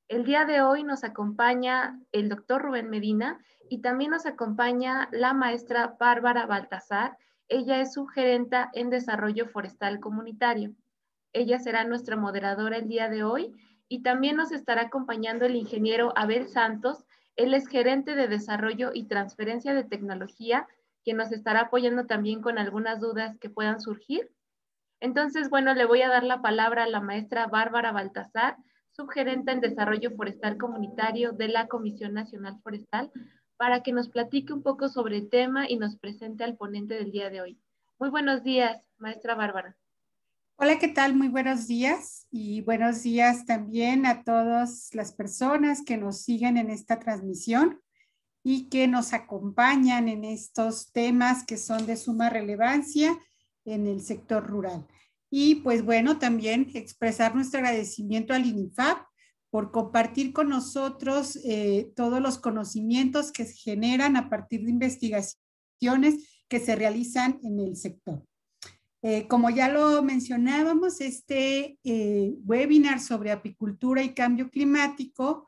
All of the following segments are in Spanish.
El día de hoy nos acompaña el doctor Rubén Medina y también nos acompaña la maestra Bárbara Baltazar. Ella es subgerenta en Desarrollo Forestal Comunitario. Ella será nuestra moderadora el día de hoy y también nos estará acompañando el ingeniero Abel Santos. Él es gerente de Desarrollo y Transferencia de Tecnología, que nos estará apoyando también con algunas dudas que puedan surgir. Entonces, bueno, le voy a dar la palabra a la maestra Bárbara Baltazar, subgerente en Desarrollo Forestal Comunitario de la Comisión Nacional Forestal, para que nos platique un poco sobre el tema y nos presente al ponente del día de hoy. Muy buenos días, maestra Bárbara. Hola, ¿qué tal? Muy buenos días y buenos días también a todas las personas que nos siguen en esta transmisión y que nos acompañan en estos temas que son de suma relevancia en el sector rural. Y pues bueno, también expresar nuestro agradecimiento al INIFAP por compartir con nosotros todos los conocimientos que se generan a partir de investigaciones que se realizan en el sector. Como ya lo mencionábamos, este webinar sobre apicultura y cambio climático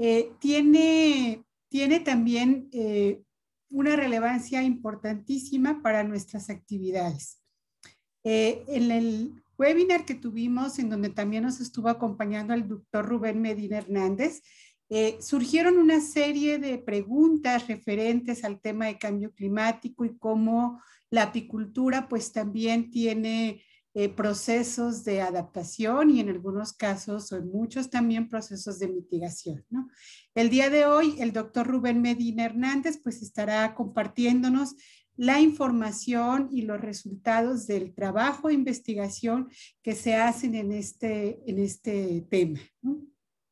tiene también una relevancia importantísima para nuestras actividades. En el webinar que tuvimos, en donde también nos estuvo acompañando el doctor Rubén Medina Hernández, surgieron una serie de preguntas referentes al tema de cambio climático y cómo la apicultura pues también tiene procesos de adaptación y en algunos casos o en muchos también procesos de mitigación, ¿no? El día de hoy el doctor Rubén Medina Hernández pues estará compartiéndonos la información y los resultados del trabajo de investigación que se hacen en este tema, ¿no?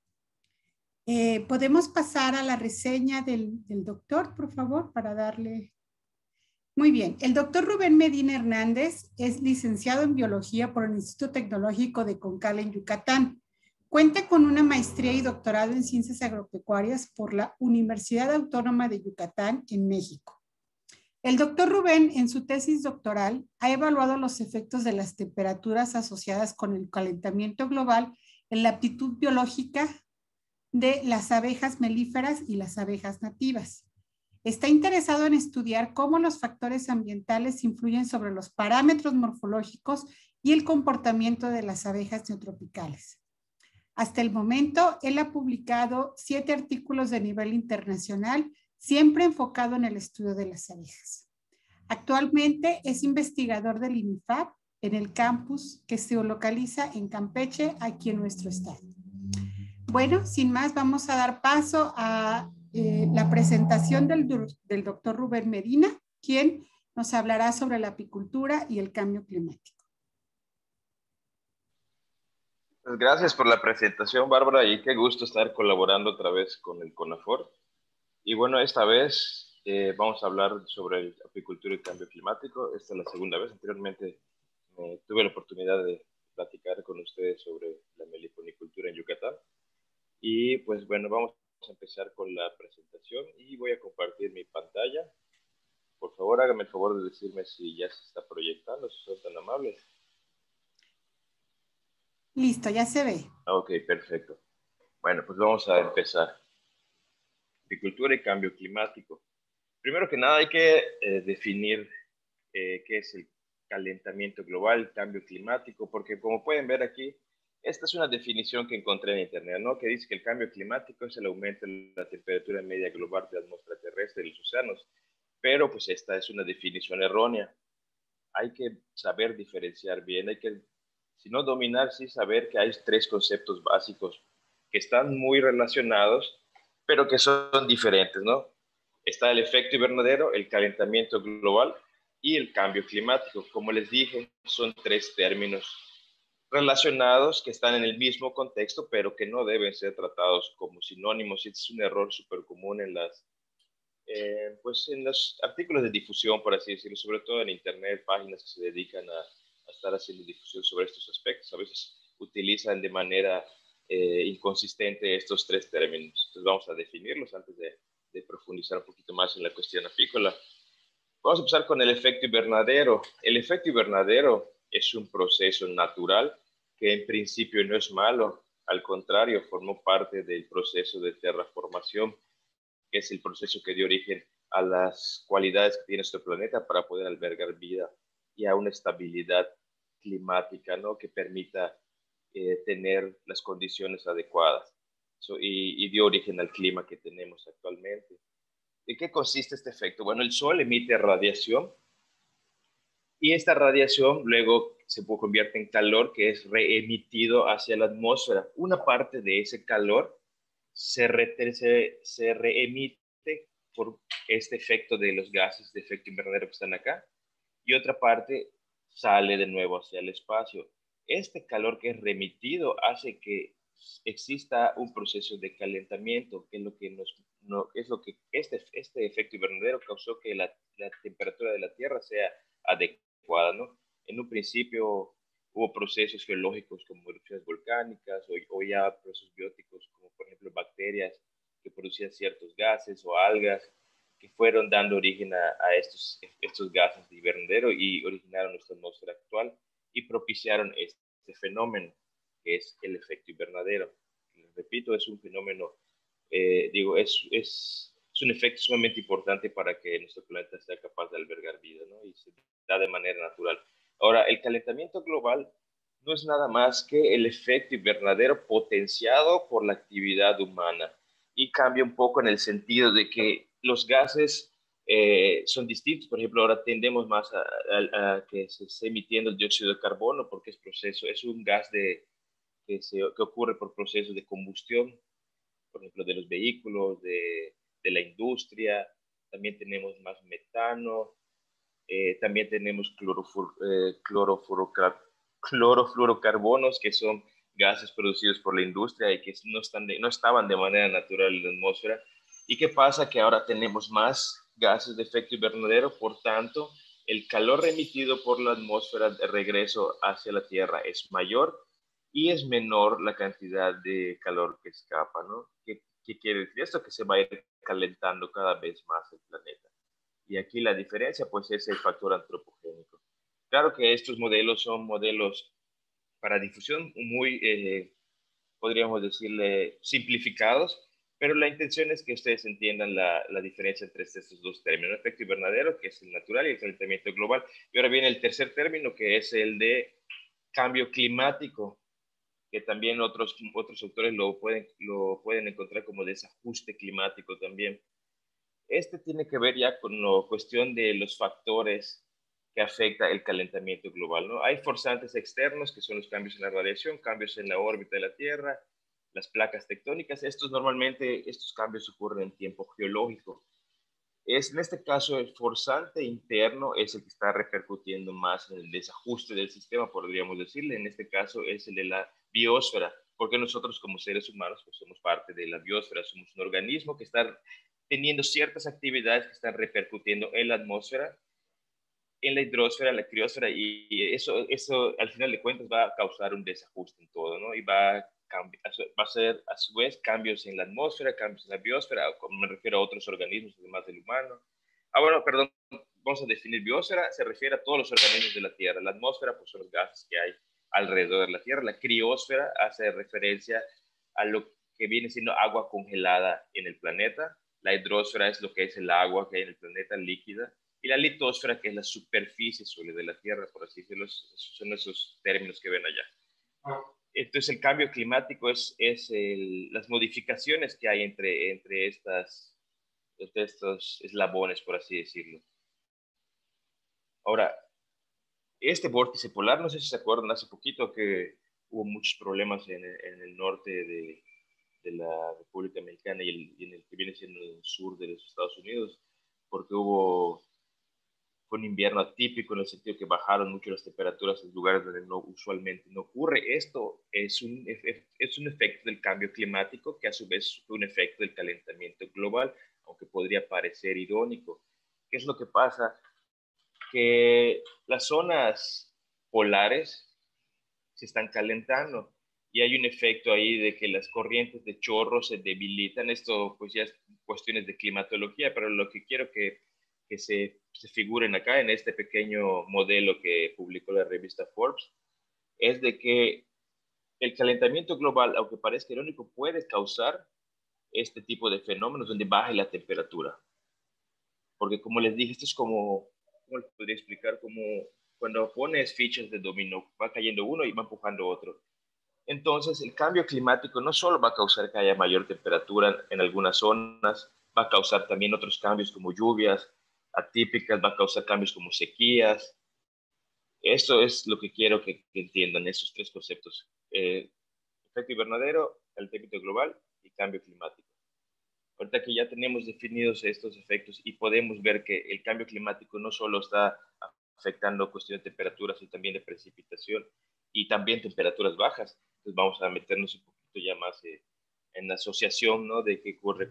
¿Podemos pasar a la reseña del doctor, por favor, para darle? Muy bien. El doctor Rubén Medina Hernández es licenciado en Biología por el Instituto Tecnológico de Concal en Yucatán. Cuenta con una maestría y doctorado en Ciencias Agropecuarias por la Universidad Autónoma de Yucatán en México. El doctor Rubén, en su tesis doctoral, ha evaluado los efectos de las temperaturas asociadas con el calentamiento global en la aptitud biológica de las abejas melíferas y las abejas nativas. Está interesado en estudiar cómo los factores ambientales influyen sobre los parámetros morfológicos y el comportamiento de las abejas neotropicales. Hasta el momento, él ha publicado 7 artículos de nivel internacional, siempre enfocado en el estudio de las abejas. Actualmente es investigador del INIFAP en el campus que se localiza en Campeche, aquí en nuestro estado. Bueno, sin más, vamos a dar paso a la presentación del doctor Rubén Medina, quien nos hablará sobre la apicultura y el cambio climático. Pues gracias por la presentación, Bárbara, y qué gusto estar colaborando otra vez con el CONAFOR. Y bueno, esta vez vamos a hablar sobre apicultura y cambio climático. Esta es la segunda vez. Anteriormente tuve la oportunidad de platicar con ustedes sobre la meliponicultura en Yucatán. Y pues bueno, vamos a empezar con la presentación y voy a compartir mi pantalla. Por favor, hágame el favor de decirme si ya se está proyectando, si son tan amables. Listo, ya se ve. Ok, perfecto. Bueno, pues vamos a empezar. Apicultura y cambio climático. Primero que nada hay que definir qué es el calentamiento global, el cambio climático, porque como pueden ver aquí, esta es una definición que encontré en internet, ¿no? Que dice que el cambio climático es el aumento de la temperatura media global de la atmósfera terrestre y los océanos. Pero pues esta es una definición errónea. Hay que saber diferenciar bien, hay que, si no dominar, sí saber que hay 3 conceptos básicos que están muy relacionados, pero que son diferentes, ¿no? Está el efecto invernadero, el calentamiento global y el cambio climático. Como les dije, son 3 términos relacionados que están en el mismo contexto, pero que no deben ser tratados como sinónimos. Y este es un error súper común en pues en los artículos de difusión, por así decirlo, sobre todo en internet, páginas que se dedican a estar haciendo difusión sobre estos aspectos. A veces utilizan de manera inconsistente estos 3 términos. Entonces vamos a definirlos antes de profundizar un poquito más en la cuestión apícola. Vamos a empezar con el efecto invernadero. El efecto invernadero es un proceso natural que en principio no es malo, Al contrario, formó parte del proceso de terraformación, que es el proceso que dio origen a las cualidades que tiene nuestro planeta para poder albergar vida y a una estabilidad climática, ¿no? Que permita tener las condiciones adecuadas. Y dio origen al clima que tenemos actualmente. ¿En qué consiste este efecto? Bueno, el Sol emite radiación y esta radiación luego se convierte en calor que es reemitido hacia la atmósfera. Una parte de ese calor se reemite por este efecto de los gases de efecto invernadero que están acá, y otra parte sale de nuevo hacia el espacio. Este calor que es remitido hace que exista un proceso de calentamiento, que es lo que, es lo que este efecto invernadero causó que la temperatura de la Tierra sea adecuada, ¿no? En un principio hubo procesos geológicos como erupciones volcánicas o ya procesos bióticos como por ejemplo bacterias que producían ciertos gases o algas que fueron dando origen a estos gases de invernadero y originaron nuestra atmósfera actual y propiciaron este fenómeno que es el efecto invernadero. Les repito, es un fenómeno, es un efecto sumamente importante para que nuestro planeta sea capaz de albergar vida, ¿no? Y se da de manera natural. Ahora, el calentamiento global no es nada más que el efecto invernadero potenciado por la actividad humana y cambia un poco en el sentido de que los gases son distintos. Por ejemplo, ahora tendemos más a que se esté emitiendo el dióxido de carbono porque es un gas que ocurre por procesos de combustión, por ejemplo, de los vehículos, de la industria. También tenemos más metano, también tenemos clorofluorocarbonos, que son gases producidos por la industria y que no estaban de manera natural en la atmósfera. ¿Y qué pasa? Que ahora tenemos más gases de efecto invernadero, por tanto, el calor remitido por la atmósfera de regreso hacia la Tierra es mayor y es menor la cantidad de calor que escapa, ¿no? ¿Qué quiere decir esto? Que se va a ir calentando cada vez más el planeta. Y aquí la diferencia, pues, es el factor antropogénico. Claro que estos modelos son modelos para difusión muy, podríamos decirle, simplificados, pero la intención es que ustedes entiendan la diferencia entre estos dos términos, el efecto invernadero, que es el natural, y el calentamiento global. Y ahora viene el tercer término, que es el de cambio climático, que también otros autores lo pueden encontrar como desajuste climático también. Este tiene que ver ya con la cuestión de los factores que afecta el calentamiento global, ¿no? Hay forzantes externos, que son los cambios en la radiación, cambios en la órbita de la Tierra, las placas tectónicas. Estos cambios ocurren en tiempo geológico. En este caso, el forzante interno es el que está repercutiendo más en el desajuste del sistema, podríamos decirle. En este caso es el de la biosfera, porque nosotros como seres humanos pues, somos parte de la biosfera, somos un organismo que está teniendo ciertas actividades que están repercutiendo en la atmósfera, en la hidrosfera, en la criosfera, y eso al final de cuentas va a causar un desajuste en todo, ¿no? Y va a ser a su vez cambios en la atmósfera, cambios en la biosfera, como me refiero a otros organismos además del humano. Bueno, perdón, vamos a definir biosfera, se refiere a todos los organismos de la Tierra. La atmósfera, pues son los gases que hay alrededor de la Tierra. La criosfera hace referencia a lo que viene siendo agua congelada en el planeta. La hidrosfera es lo que es el agua que hay en el planeta líquida. Y la litosfera, que es la superficie sólida de la Tierra, por así decirlo, son esos términos que ven allá. Entonces, el cambio climático es las modificaciones que hay entre estos eslabones, por así decirlo. Ahora, este vórtice polar, no sé si se acuerdan, hace poquito que hubo muchos problemas en el norte de la República Mexicana y en el que viene siendo el sur de los Estados Unidos, porque fue un invierno atípico en el sentido que bajaron mucho las temperaturas en lugares donde usualmente no ocurre. Esto es un efecto del cambio climático que a su vez es un efecto del calentamiento global, aunque podría parecer irónico. ¿Qué es lo que pasa? Que las zonas polares se están calentando y hay un efecto ahí de que las corrientes de chorro se debilitan. Esto pues ya es cuestiones de climatología, pero lo que quiero que se figuren acá en este pequeño modelo que publicó la revista Forbes es de que el calentamiento global, aunque parezca irónico, puede causar este tipo de fenómenos donde baje la temperatura. Porque como les dije, esto es como, ¿cómo les podría explicar? Como cuando pones fichas de dominó, va cayendo uno y va empujando otro. Entonces, el cambio climático no solo va a causar que haya mayor temperatura en algunas zonas, va a causar también otros cambios como lluvias atípicas, va a causar cambios como sequías. Esto es lo que quiero que entiendan, esos tres conceptos. Efecto invernadero, calentamiento global y cambio climático. Ahorita que ya tenemos definidos estos efectos y podemos ver que el cambio climático no solo está afectando cuestiones de temperaturas, sino también de precipitación y también temperaturas bajas. Entonces vamos a meternos un poquito ya más en la asociación, ¿no? De qué ocurre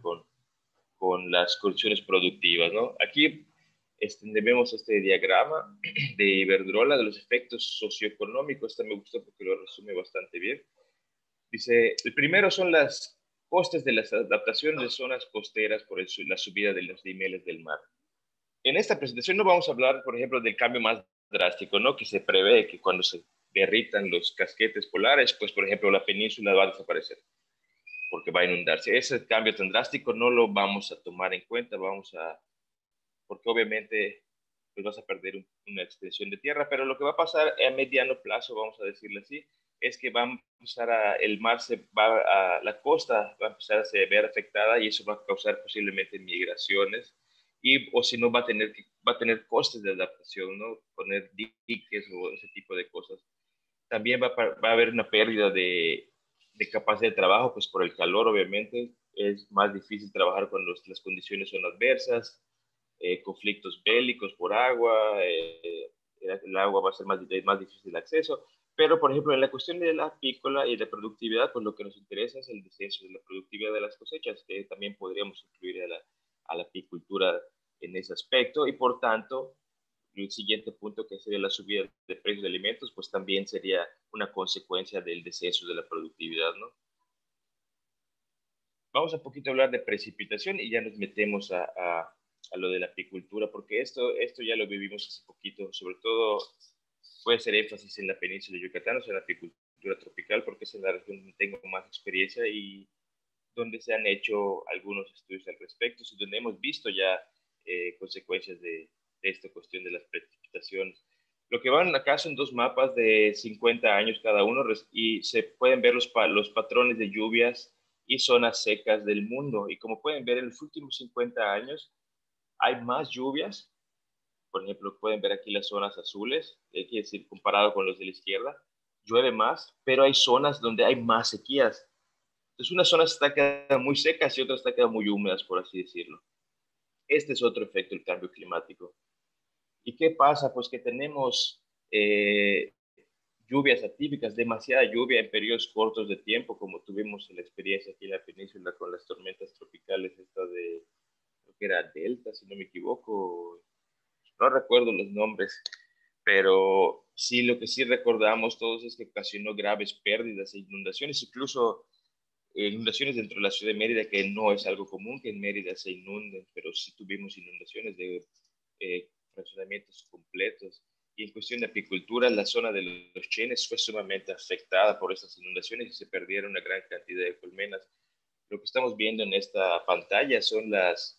con las condiciones productivas, ¿no? Aquí vemos este diagrama de Iberdrola de los efectos socioeconómicos. Este me gustó porque lo resume bastante bien. Dice, el primero son las costes de las adaptaciones de zonas costeras por la subida de los niveles del mar. En esta presentación no vamos a hablar, por ejemplo, del cambio más drástico, ¿no? Que se prevé que cuando se derritan los casquetes polares, pues, por ejemplo, la península va a desaparecer porque va a inundarse. Ese cambio tan drástico no lo vamos a tomar en cuenta, porque obviamente pues vas a perder una extensión de tierra, pero lo que va a pasar a mediano plazo, vamos a decirlo así, es que va a empezar el mar la costa va a empezar a se ver afectada y eso va a causar posiblemente migraciones o si no va a tener costes de adaptación, ¿no? Poner diques o ese tipo de cosas. También va a haber una pérdida de capacidad de trabajo, pues por el calor, obviamente, es más difícil trabajar cuando las condiciones son adversas, conflictos bélicos por agua, el agua va a ser más difícil de acceso, pero por ejemplo en la cuestión de la apícola y de productividad, pues lo que nos interesa es el descenso de la productividad de las cosechas, que también podríamos incluir a la apicultura en ese aspecto y por tanto el siguiente punto que sería la subida de precios de alimentos, pues también sería una consecuencia del descenso de la productividad, ¿no? Vamos a poquito hablar de precipitación y ya nos metemos a lo de la apicultura, porque esto ya lo vivimos hace poquito, sobre todo puede ser énfasis en la península de Yucatán, o sea, en la apicultura tropical, porque es en la región donde tengo más experiencia y donde se han hecho algunos estudios al respecto, y donde hemos visto ya consecuencias de esta cuestión de las precipitaciones. Lo que van acá son dos mapas de 50 años cada uno y se pueden ver los patrones de lluvias y zonas secas del mundo. Y como pueden ver, en los últimos 50 años hay más lluvias. Por ejemplo, pueden ver aquí las zonas azules, quiere decir, comparado con los de la izquierda, llueve más, pero hay zonas donde hay más sequías. Entonces, unas zonas están quedando muy secas y otras están quedando muy húmedas, por así decirlo. Este es otro efecto del cambio climático. ¿Y qué pasa? Pues que tenemos lluvias atípicas, demasiada lluvia en periodos cortos de tiempo, como tuvimos en la experiencia aquí en la península con las tormentas tropicales, creo que era Delta, si no me equivoco, no recuerdo los nombres, pero sí, lo que sí recordamos todos es que ocasionó graves pérdidas e inundaciones, incluso inundaciones dentro de la ciudad de Mérida, que no es algo común que en Mérida se inunden, pero sí tuvimos inundaciones de fraccionamientos completos. Y en cuestión de apicultura, la zona de los Chenes fue sumamente afectada por estas inundaciones y se perdieron una gran cantidad de colmenas. Lo que estamos viendo en esta pantalla son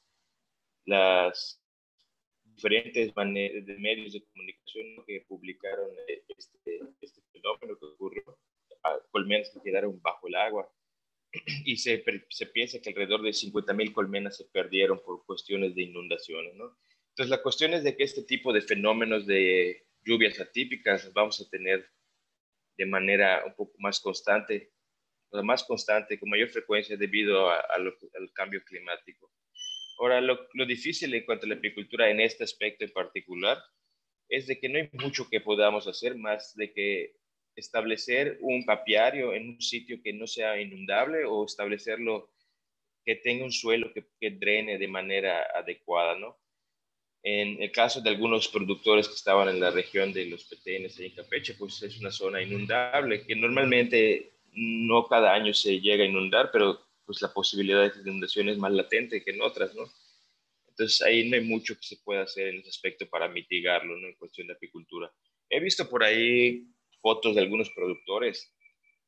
las diferentes medios de comunicación que publicaron este fenómeno que ocurrió, colmenas que quedaron bajo el agua y se piensa que alrededor de 50,000 colmenas se perdieron por cuestiones de inundaciones, ¿no? Entonces, la cuestión es de que este tipo de fenómenos de lluvias atípicas vamos a tener de manera un poco más constante, con mayor frecuencia debido al cambio climático. Ahora, lo difícil en cuanto a la apicultura en este aspecto en particular es de que no hay mucho que podamos hacer más de que establecer un apiario en un sitio que no sea inundable o establecerlo que tenga un suelo que drene de manera adecuada, ¿no? En el caso de algunos productores que estaban en la región de los Petenes en Campeche, pues es una zona inundable que normalmente no cada año se llega a inundar, pero pues la posibilidad de inundación es más latente que en otras, ¿no? Entonces ahí no hay mucho que se pueda hacer en ese aspecto para mitigarlo, ¿no? En cuestión de apicultura. He visto por ahí fotos de algunos productores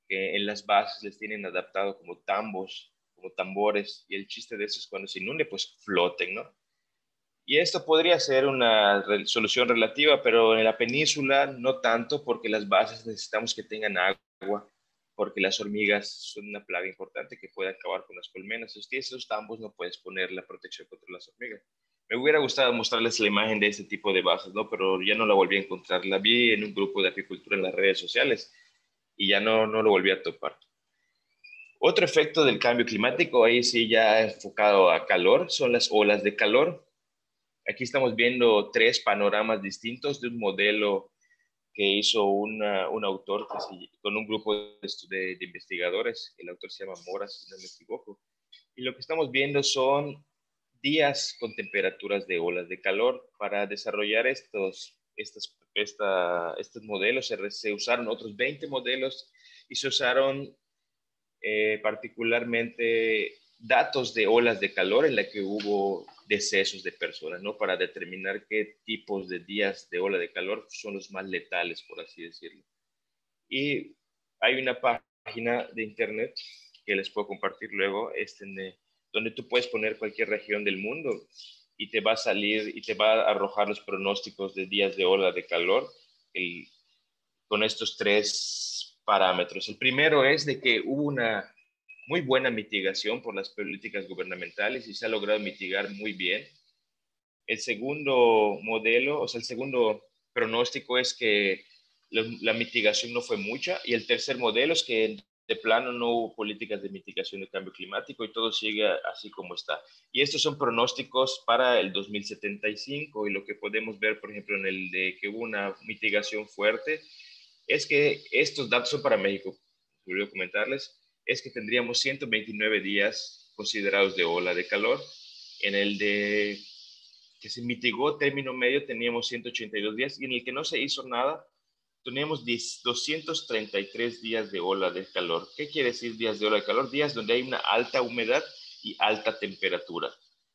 que en las bases les tienen adaptado como tambos, como tambores, y el chiste de eso es cuando se inunde, pues floten, ¿no? Y esto podría ser una solución relativa, pero en la península no tanto, porque las bases necesitamos que tengan agua, porque las hormigas son una plaga importante que puede acabar con las colmenas. Si tienes esos tambos, no puedes poner la protección contra las hormigas. Me hubiera gustado mostrarles la imagen de este tipo de bases, ¿no? Pero ya no la volví a encontrar. La vi en un grupo de apicultura en las redes sociales y ya no lo volví a topar. Otro efecto del cambio climático, ahí sí ya enfocado a calor, son las olas de calor. Aquí estamos viendo tres panoramas distintos de un modelo que hizo un autor con un grupo de investigadores. El autor se llama Mora, si no me equivoco. Y lo que estamos viendo son días con temperaturas de olas de calor. Para desarrollar estos modelos se usaron otros 20 modelos y se usaron particularmente datos de olas de calor en la que hubo decesos de personas, ¿no? Para determinar qué tipos de días de ola de calor son los más letales, por así decirlo. Y hay una página de internet que les puedo compartir luego, donde tú puedes poner cualquier región del mundo y te va a salir y te va a arrojar los pronósticos de días de ola de calor con estos tres parámetros. El primero es de que hubo una muy buena mitigación por las políticas gubernamentales y se ha logrado mitigar muy bien. El segundo modelo, o sea, el segundo pronóstico es que la mitigación no fue mucha, y el tercer modelo es que de plano no hubo políticas de mitigación del cambio climático y todo sigue así como está. Y estos son pronósticos para el 2075, y lo que podemos ver, por ejemplo, en el de que hubo una mitigación fuerte, es que estos datos son para México. Quiero comentarles, es que tendríamos 129 días considerados de ola de calor. En el de que se mitigó término medio teníamos 182 días, y en el que no se hizo nada teníamos 233 días de ola de calor. ¿Qué quiere decir días de ola de calor? Días donde hay una alta humedad y alta temperatura.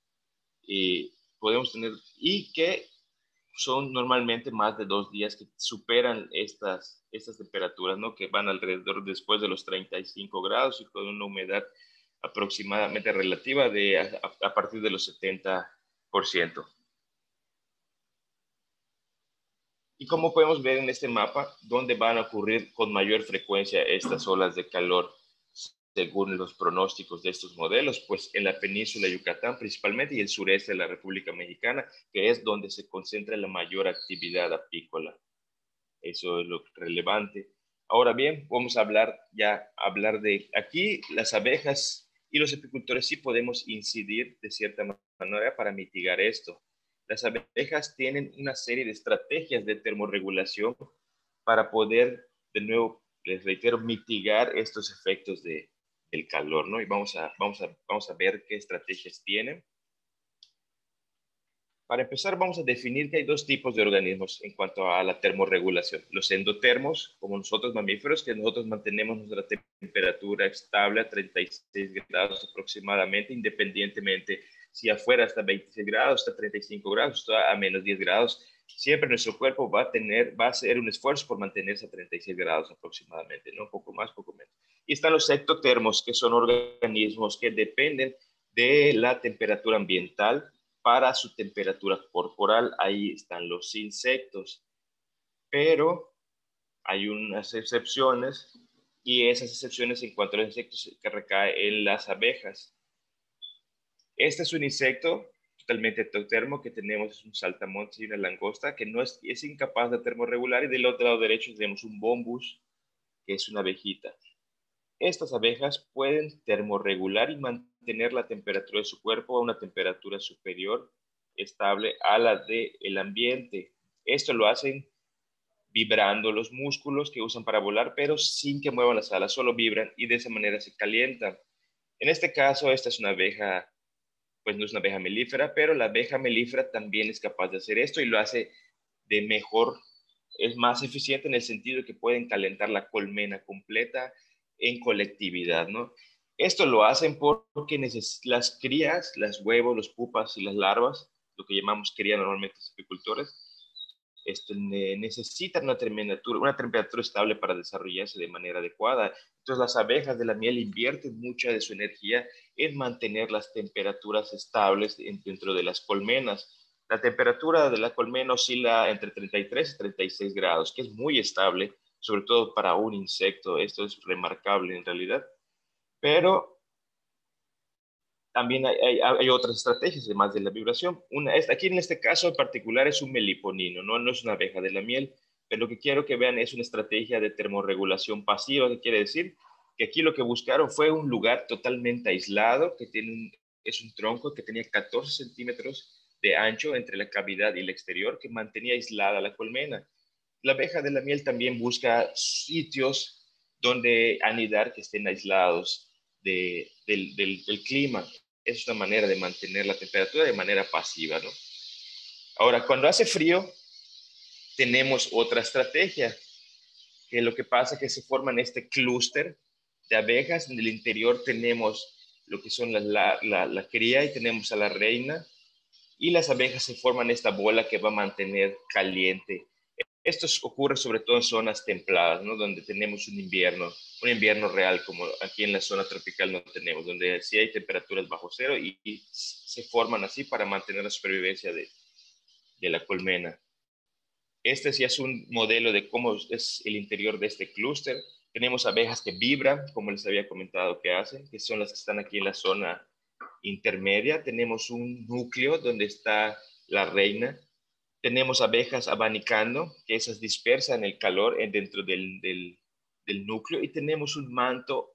Y podemos tener, y que son normalmente más de 2 días que superan estas temperaturas, ¿no? Que van alrededor después de los 35 grados y con una humedad aproximadamente relativa a partir de los 70%. Y como podemos ver en este mapa, ¿dónde van a ocurrir con mayor frecuencia estas olas de calor según los pronósticos de estos modelos? Pues en la península de Yucatán principalmente y el sureste de la República Mexicana, que es donde se concentra la mayor actividad apícola. Eso es lo relevante. Ahora bien, vamos a hablar de aquí las abejas y los apicultores sí podemos incidir de cierta manera para mitigar esto. Las abejas tienen una serie de estrategias de termorregulación para poder, de nuevo, les reitero, mitigar estos efectos del calor, ¿no? Y vamos a ver qué estrategias tienen. Para empezar, vamos a definir que hay dos tipos de organismos en cuanto a la termorregulación. Los endotermos, como nosotros mamíferos, que nosotros mantenemos nuestra temperatura estable a 36 grados aproximadamente, independientemente si afuera está 26 grados, está 35 grados, está a menos 10 grados. Siempre nuestro cuerpo va a hacer un esfuerzo por mantenerse a 36 grados aproximadamente, ¿no? Un poco más, poco menos. Y están los ectotermos, que son organismos que dependen de la temperatura ambiental para su temperatura corporal. Ahí están los insectos, pero hay unas excepciones, y esas excepciones en cuanto a los insectos que recae en las abejas. Este es un insecto totalmente ectotermo que tenemos, es un saltamontes y una langosta que no es incapaz de termorregular, y del otro lado derecho tenemos un bombus, que es una abejita. Estas abejas pueden termorregular y mantener la temperatura de su cuerpo a una temperatura superior, estable a la del ambiente. Esto lo hacen vibrando los músculos que usan para volar, pero sin que muevan las alas, solo vibran, y de esa manera se calientan. En este caso, esta es una abeja, pues no es una abeja melífera, pero la abeja melífera también es capaz de hacer esto y lo hace de mejor, es más eficiente en el sentido de que pueden calentar la colmena completa en colectividad, ¿no? Esto lo hacen porque las crías, los huevos, los pupas y las larvas, lo que llamamos cría normalmente los apicultores, necesitan una temperatura estable para desarrollarse de manera adecuada. Entonces las abejas de la miel invierten mucha de su energía en mantener las temperaturas estables dentro de las colmenas. La temperatura de la colmena oscila entre 33 y 36 grados, que es muy estable, sobre todo para un insecto. Esto es remarcable en realidad. Pero también hay otras estrategias, además de la vibración. Aquí en este caso en particular es un meliponino, no es una abeja de la miel, pero lo que quiero que vean es una estrategia de termorregulación pasiva, que quiere decir que aquí lo que buscaron fue un lugar totalmente aislado, que es un tronco que tenía 14 centímetros de ancho entre la cavidad y el exterior, que mantenía aislada la colmena. La abeja de la miel también busca sitios donde anidar que estén aislados del clima. Es una manera de mantener la temperatura de manera pasiva, ¿no? Ahora, cuando hace frío, tenemos otra estrategia, que lo que pasa es que se forman este clúster de abejas. En el interior tenemos lo que son la cría y tenemos a la reina, y las abejas se forman esta bola que va a mantener caliente. Esto ocurre sobre todo en zonas templadas, ¿no? Donde tenemos un invierno real, como aquí en la zona tropical no tenemos, donde sí hay temperaturas bajo cero y se forman así para mantener la supervivencia de la colmena. Este sí es un modelo de cómo es el interior de este clúster. Tenemos abejas que vibran, como les había comentado que hacen, que son las que están aquí en la zona intermedia. Tenemos un núcleo donde está la reina. Tenemos abejas abanicando, que esas dispersan el calor dentro del núcleo, y tenemos un manto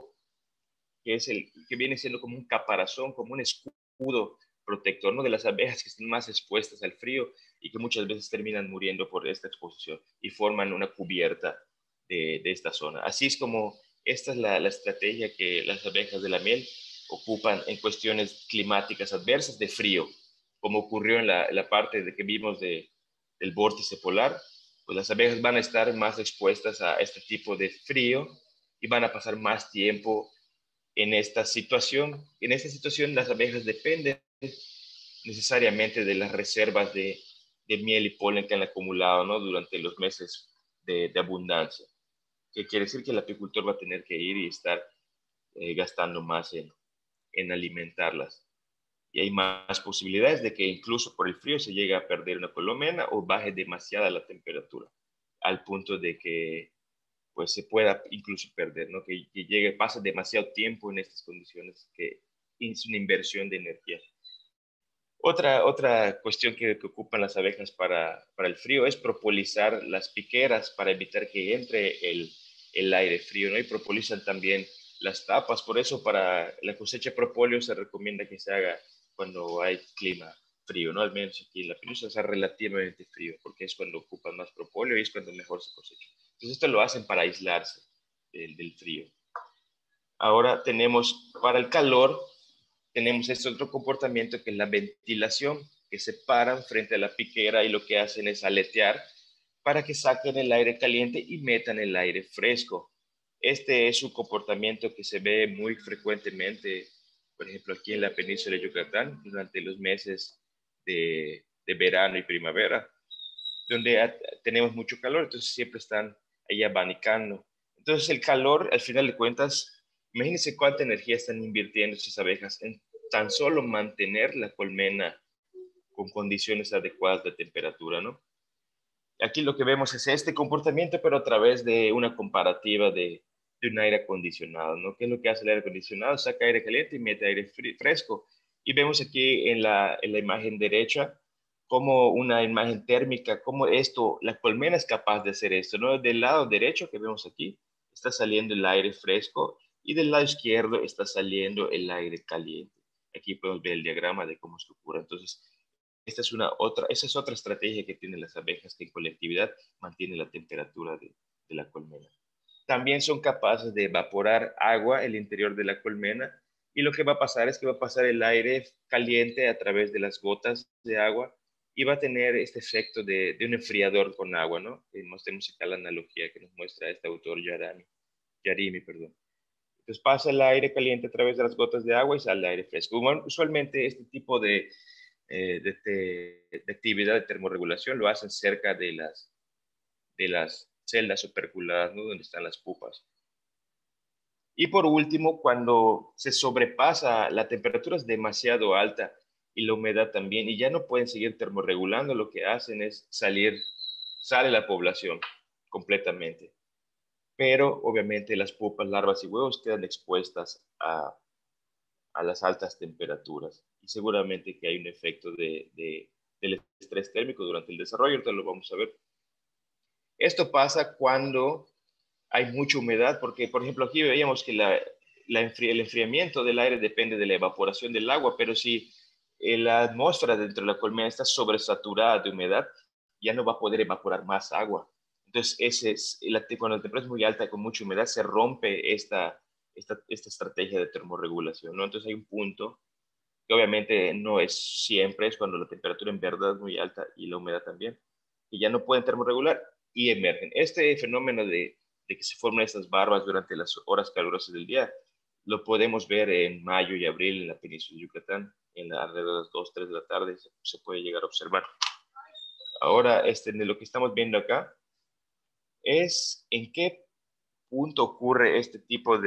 que es que viene siendo como un caparazón, como un escudo protector, ¿no? De las abejas que están más expuestas al frío y que muchas veces terminan muriendo por esta exposición y forman una cubierta de esta zona. Así es como esta es la estrategia que las abejas de la miel ocupan en cuestiones climáticas adversas de frío, como ocurrió en la parte de que vimos del vórtice polar. Pues las abejas van a estar más expuestas a este tipo de frío y van a pasar más tiempo en esta situación. En esta situación las abejas dependen necesariamente de las reservas de miel y polen que han acumulado, ¿no? Durante los meses de abundancia. Que quiere decir que el apicultor va a tener que ir y estar gastando más en alimentarlas. Y hay más posibilidades de que incluso por el frío se llegue a perder una colmena o baje demasiada la temperatura, al punto de que pues se pueda incluso perder, ¿no? Que pase demasiado tiempo en estas condiciones, que es una inversión de energía. Otra cuestión que ocupan las abejas para el frío es propolizar las piqueras para evitar que entre el aire frío, ¿no? Y propolizan también las tapas. Por eso para la cosecha de propóleo se recomienda que se haga cuando hay clima frío, ¿no? Al menos aquí en la península es relativamente frío, porque es cuando ocupan más propóleo y es cuando mejor se cosecha. Entonces esto lo hacen para aislarse del frío. Ahora tenemos para el calor, tenemos este otro comportamiento que es la ventilación, que se paran frente a la piquera y lo que hacen es aletear para que saquen el aire caliente y metan el aire fresco. Este es un comportamiento que se ve muy frecuentemente, por ejemplo, aquí en la península de Yucatán, durante los meses de verano y primavera, donde tenemos mucho calor, entonces siempre están ahí abanicando. Entonces el calor, al final de cuentas, imagínense cuánta energía están invirtiendo esas abejas en tan solo mantener la colmena con condiciones adecuadas de temperatura, ¿no? Aquí lo que vemos es este comportamiento, pero a través de una comparativa de un aire acondicionado, ¿no? ¿Qué es lo que hace el aire acondicionado? Saca aire caliente y mete aire fresco. Y vemos aquí en la imagen derecha como una imagen térmica, cómo la colmena es capaz de hacer esto, ¿no? Del lado derecho que vemos aquí está saliendo el aire fresco y del lado izquierdo está saliendo el aire caliente. Aquí podemos ver el diagrama de cómo esto ocurre. Entonces, esa es otra estrategia que tienen las abejas, que en colectividad mantiene la temperatura de la colmena. También son capaces de evaporar agua en el interior de la colmena, y lo que va a pasar es que va a pasar el aire caliente a través de las gotas de agua y va a tener este efecto de un enfriador con agua, ¿no? Mostremos acá la analogía que nos muestra este autor Yarimi, perdón. Entonces pasa el aire caliente a través de las gotas de agua y sale el aire fresco. Usualmente este tipo de actividad de termorregulación lo hacen cerca de las celdas operculadas, ¿no? Donde están las pupas. Y por último, cuando se sobrepasa, la temperatura es demasiado alta y la humedad también, y ya no pueden seguir termorregulando, lo que hacen es sale la población completamente. Pero obviamente las pupas, larvas y huevos quedan expuestas a las altas temperaturas. Y seguramente que hay un efecto del estrés térmico durante el desarrollo, ahorita lo vamos a ver. Esto pasa cuando hay mucha humedad, porque por ejemplo aquí veíamos que el enfriamiento del aire depende de la evaporación del agua, pero si la atmósfera dentro de la colmena está sobresaturada de humedad, ya no va a poder evaporar más agua. Entonces, cuando la temperatura es muy alta con mucha humedad, se rompe esta estrategia de termorregulación, ¿no? Entonces hay un punto que obviamente no es siempre, es cuando la temperatura en verdad es muy alta y la humedad también, y ya no pueden termorregular y emergen. Este fenómeno de que se forman estas barbas durante las horas calurosas del día, lo podemos ver en mayo y abril en la península de Yucatán, alrededor de las 2, 3 de la tarde se puede llegar a observar. Ahora, de lo que estamos viendo acá es en qué punto ocurre este tipo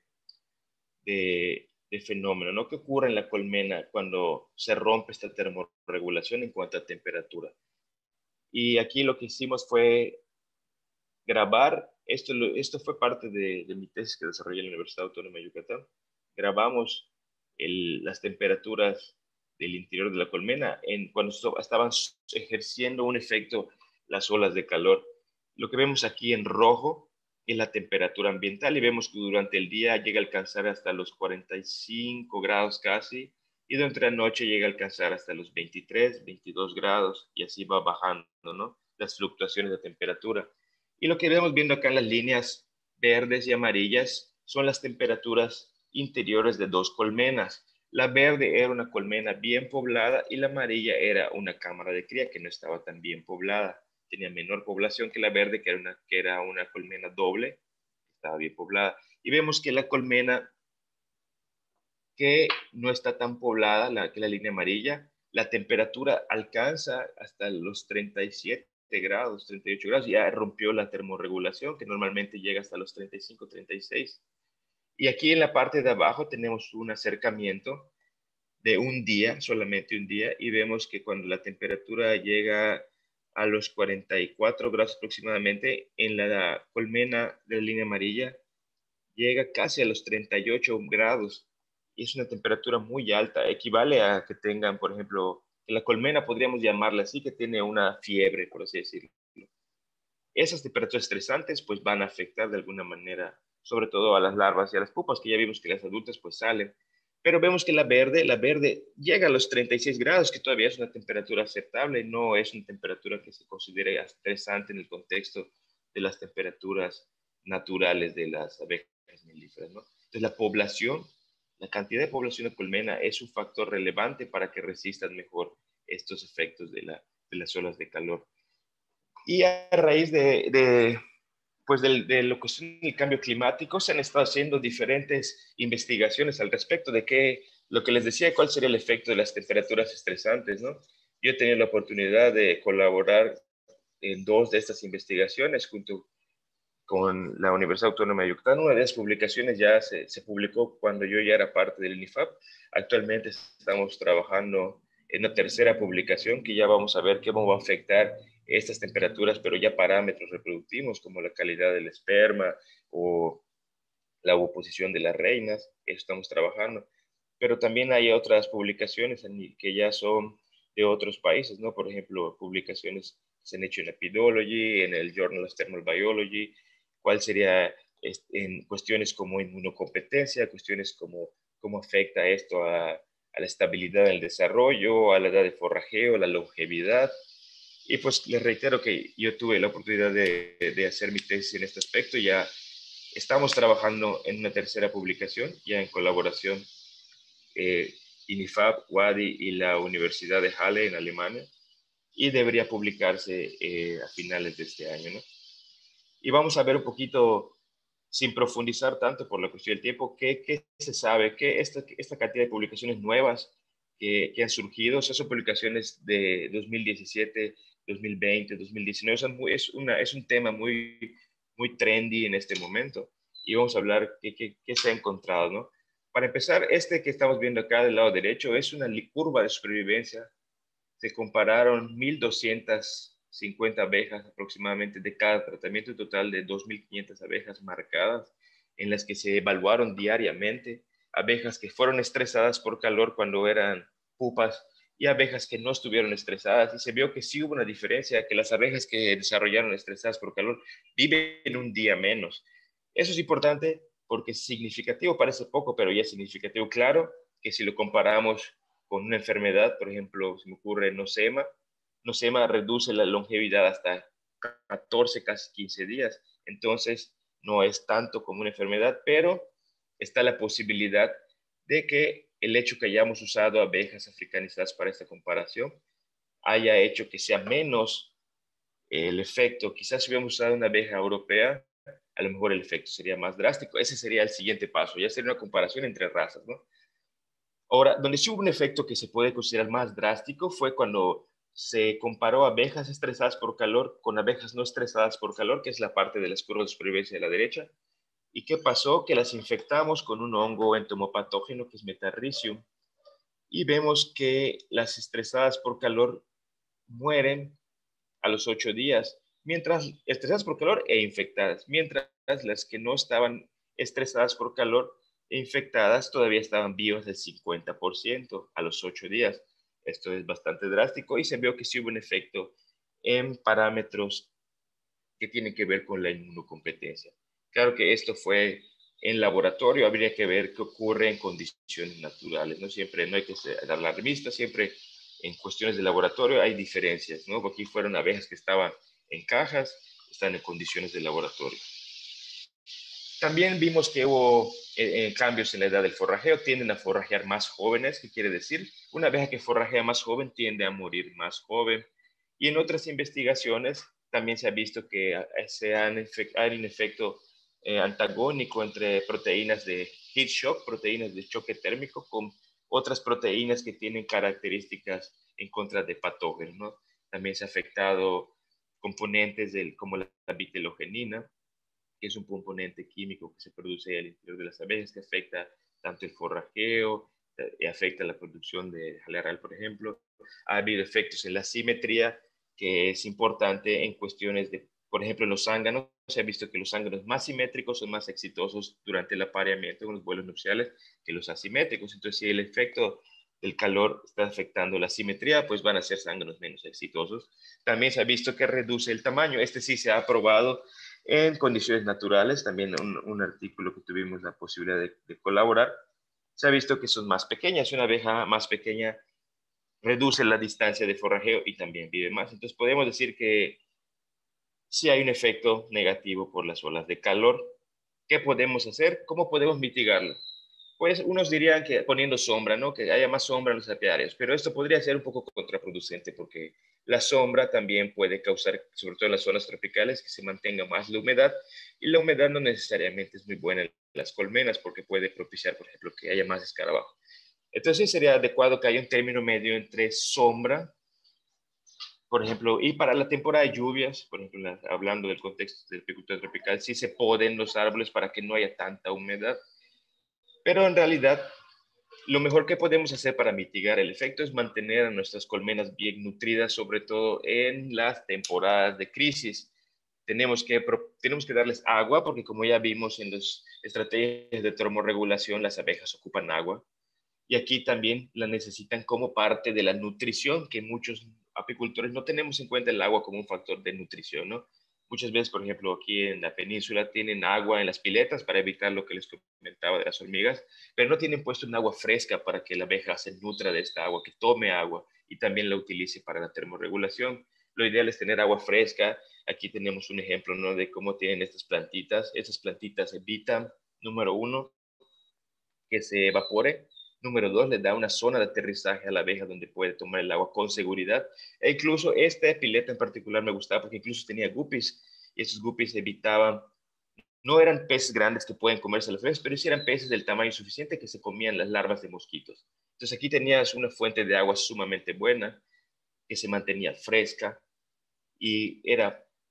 de fenómeno, ¿no? ¿Qué ocurre en la colmena cuando se rompe esta termorregulación en cuanto a temperatura? Y aquí lo que hicimos fue grabar, esto fue parte de mi tesis que desarrollé en la Universidad Autónoma de Yucatán. Grabamos las temperaturas del interior de la colmena cuando estaban ejerciendo un efecto las olas de calor. Lo que vemos aquí en rojo es la temperatura ambiental y vemos que durante el día llega a alcanzar hasta los 45 grados casi, y durante la noche llega a alcanzar hasta los 23, 22 grados, y así va bajando, ¿no? Las fluctuaciones de temperatura. Y lo que vemos viendo acá en las líneas verdes y amarillas son las temperaturas interiores de dos colmenas. La verde era una colmena bien poblada y la amarilla era una cámara de cría que no estaba tan bien poblada. Tenía menor población que la verde, que era una colmena doble, estaba bien poblada. Y vemos que la colmena que no está tan poblada, que la línea amarilla, la temperatura alcanza hasta los 37 grados, 38 grados, ya rompió la termorregulación, que normalmente llega hasta los 35, 36. Y aquí en la parte de abajo tenemos un acercamiento de un día, solamente un día, y vemos que cuando la temperatura llega a los 44 grados aproximadamente, en la colmena de la línea amarilla llega casi a los 38 grados, y es una temperatura muy alta, equivale a que tengan, por ejemplo, que la colmena podríamos llamarla así, que tiene una fiebre, por así decirlo. Esas temperaturas estresantes pues van a afectar de alguna manera, sobre todo a las larvas y a las pupas, que ya vimos que las adultas pues salen. Pero vemos que la verde llega a los 36 grados, que todavía es una temperatura aceptable, no es una temperatura que se considere estresante en el contexto de las temperaturas naturales de las abejas melíferas, ¿no? Entonces la población, la cantidad de población de colmena es un factor relevante para que resistan mejor estos efectos de las olas de calor. Y a raíz pues de lo que es el cambio climático, se han estado haciendo diferentes investigaciones al respecto de lo que les decía, cuál sería el efecto de las temperaturas estresantes, ¿no? Yo he tenido la oportunidad de colaborar en dos de estas investigaciones junto con la Universidad Autónoma de Yucatán. Una de las publicaciones ya se publicó cuando yo ya era parte del INIFAP. Actualmente estamos trabajando en una tercera publicación que ya vamos a ver cómo va a afectar estas temperaturas, pero ya parámetros reproductivos como la calidad del esperma o la ovoposición de las reinas. Eso estamos trabajando. Pero también hay otras publicaciones que ya son de otros países, ¿no? Por ejemplo, publicaciones que se han hecho en Epidemiology, en el Journal of Thermal Biology, cuál sería en cuestiones como inmunocompetencia, cuestiones como cómo afecta esto a la estabilidad del desarrollo, a la edad de forrajeo, la longevidad. Y pues les reitero que yo tuve la oportunidad de hacer mi tesis en este aspecto. Ya estamos trabajando en una tercera publicación, ya en colaboración INIFAP, WADI y la Universidad de Halle en Alemania, y debería publicarse a finales de este año, ¿no? Y vamos a ver un poquito, sin profundizar tanto por la cuestión del tiempo, qué se sabe, qué esta cantidad de publicaciones nuevas que han surgido. O sea, son publicaciones de 2017, 2020, 2019. Es un tema muy, muy trendy en este momento. y vamos a hablar qué se ha encontrado, ¿no? Para empezar, este que estamos viendo acá del lado derecho es una curva de supervivencia. Se compararon 1.250 abejas aproximadamente de cada tratamiento, un total de 2.500 abejas marcadas, en las que se evaluaron diariamente abejas que fueron estresadas por calor cuando eran pupas y abejas que no estuvieron estresadas. Y se vio que sí hubo una diferencia, que las abejas que desarrollaron estresadas por calor viven un día menos. Eso es importante porque es significativo, parece poco, pero ya es significativo. Claro que si lo comparamos con una enfermedad, por ejemplo, se me ocurre nosema. Nosema reduce la longevidad hasta 14, casi 15 días. Entonces, no es tanto como una enfermedad, pero está la posibilidad de que el hecho que hayamos usado abejas africanizadas para esta comparación haya hecho que sea menos el efecto. Quizás si hubiéramos usado una abeja europea, a lo mejor el efecto sería más drástico. Ese sería el siguiente paso, ya sería una comparación entre razas, ¿no? Ahora, donde sí hubo un efecto que se puede considerar más drástico fue cuando se comparó abejas estresadas por calor con abejas no estresadas por calor, que es la parte de las curvas de supervivencia de la derecha. ¿Y qué pasó? Que las infectamos con un hongo entomopatógeno que es Metarrhizium y vemos que las estresadas por calor mueren a los 8 días, mientras estresadas por calor e infectadas, mientras las que no estaban estresadas por calor e infectadas todavía estaban vivas del 50% a los 8 días. Esto es bastante drástico y se vio que sí hubo un efecto en parámetros que tienen que ver con la inmunocompetencia. Claro que esto fue en laboratorio, habría que ver qué ocurre en condiciones naturales, ¿no? Siempre no hay que dar la revista, siempre en cuestiones de laboratorio hay diferencias, ¿no? Aquí fueron abejas que estaban en cajas, están en condiciones de laboratorio. También vimos que hubo cambios en la edad del forrajeo, tienden a forrajear más jóvenes, ¿qué quiere decir? Una abeja que forrajea más joven tiende a morir más joven. Y en otras investigaciones también se ha visto que hay un efecto antagónico entre proteínas de heat shock, proteínas de choque térmico, con otras proteínas que tienen características en contra de patógenos, ¿no? También se ha afectado componentes como la vitelogenina, que es un componente químico que se produce al interior de las abejas, que afecta tanto el forrajeo, afecta la producción de jalea real, por ejemplo. Ha habido efectos en la simetría, que es importante en cuestiones de, por ejemplo, los zánganos. Se ha visto que los zánganos más simétricos son más exitosos durante el apareamiento con los vuelos nupciales que los asimétricos. Entonces, si el efecto del calor está afectando la simetría, pues van a ser zánganos menos exitosos. También se ha visto que reduce el tamaño. Este sí se ha aprobado en condiciones naturales. También un artículo que tuvimos la posibilidad de colaborar. Se ha visto que son más pequeñas. Una abeja más pequeña reduce la distancia de forrajeo y también vive más. Entonces podemos decir que sí hay un efecto negativo por las olas de calor. ¿Qué podemos hacer? ¿Cómo podemos mitigarlo? Pues unos dirían que poniendo sombra, ¿no? Que haya más sombra en los apiarios, pero esto podría ser un poco contraproducente porque la sombra también puede causar, sobre todo en las zonas tropicales, que se mantenga más la humedad y la humedad no necesariamente es muy buena en las colmenas porque puede propiciar, por ejemplo, que haya más escarabajo. Entonces sí sería adecuado que haya un término medio entre sombra, por ejemplo, y para la temporada de lluvias, por ejemplo, hablando del contexto del apicultura tropical, sí se poden los árboles para que no haya tanta humedad, pero en realidad lo mejor que podemos hacer para mitigar el efecto es mantener a nuestras colmenas bien nutridas, sobre todo en las temporadas de crisis. Tenemos que darles agua, porque como ya vimos en las estrategias de termorregulación, las abejas ocupan agua. Y aquí también la necesitan como parte de la nutrición, que muchos apicultores no tenemos en cuenta el agua como un factor de nutrición, ¿no? Muchas veces, por ejemplo, aquí en la península tienen agua en las piletas para evitar lo que les comentaba de las hormigas, pero no tienen puesto un agua fresca para que la abeja se nutra de esta agua, que tome agua y también la utilice para la termorregulación. Lo ideal es tener agua fresca. Aquí tenemos un ejemplo, ¿no?, de cómo tienen estas plantitas. Estas plantitas evitan, número 1, que se evapore. Número 2, le da una zona de aterrizaje a la abeja donde puede tomar el agua con seguridad. E incluso esta pileta en particular me gustaba porque incluso tenía guppies y esos guppies evitaban, no eran peces grandes que pueden comerse las abejas, pero sí eran peces del tamaño suficiente que se comían las larvas de mosquitos. Entonces aquí tenías una fuente de agua sumamente buena, que se mantenía fresca y era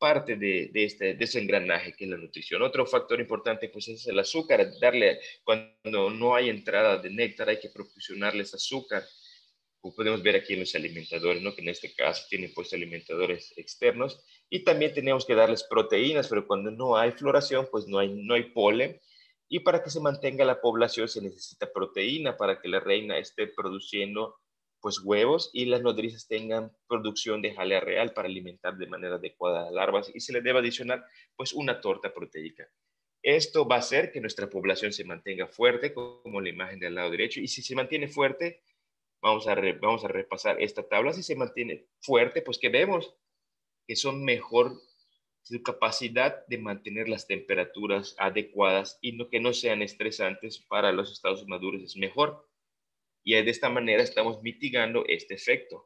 parte de ese engranaje que es la nutrición. Otro factor importante pues es el azúcar. Cuando no hay entrada de néctar, hay que proporcionarles azúcar, como podemos ver aquí en los alimentadores, ¿no? Que en este caso tienen pues alimentadores externos, y también tenemos que darles proteínas, pero cuando no hay floración, pues no hay polen, y para que se mantenga la población se necesita proteína para que la reina esté produciendo pues huevos y las nodrizas tengan producción de jalea real para alimentar de manera adecuada a las larvas, y se les debe adicionar pues una torta proteica. Esto va a hacer que nuestra población se mantenga fuerte, como la imagen del lado derecho, y si se mantiene fuerte, vamos a repasar esta tabla. Si se mantiene fuerte, pues que vemos que son mejor, su capacidad de mantener las temperaturas adecuadas y que no sean estresantes para los estados maduros es mejor. Y de esta manera estamos mitigando este efecto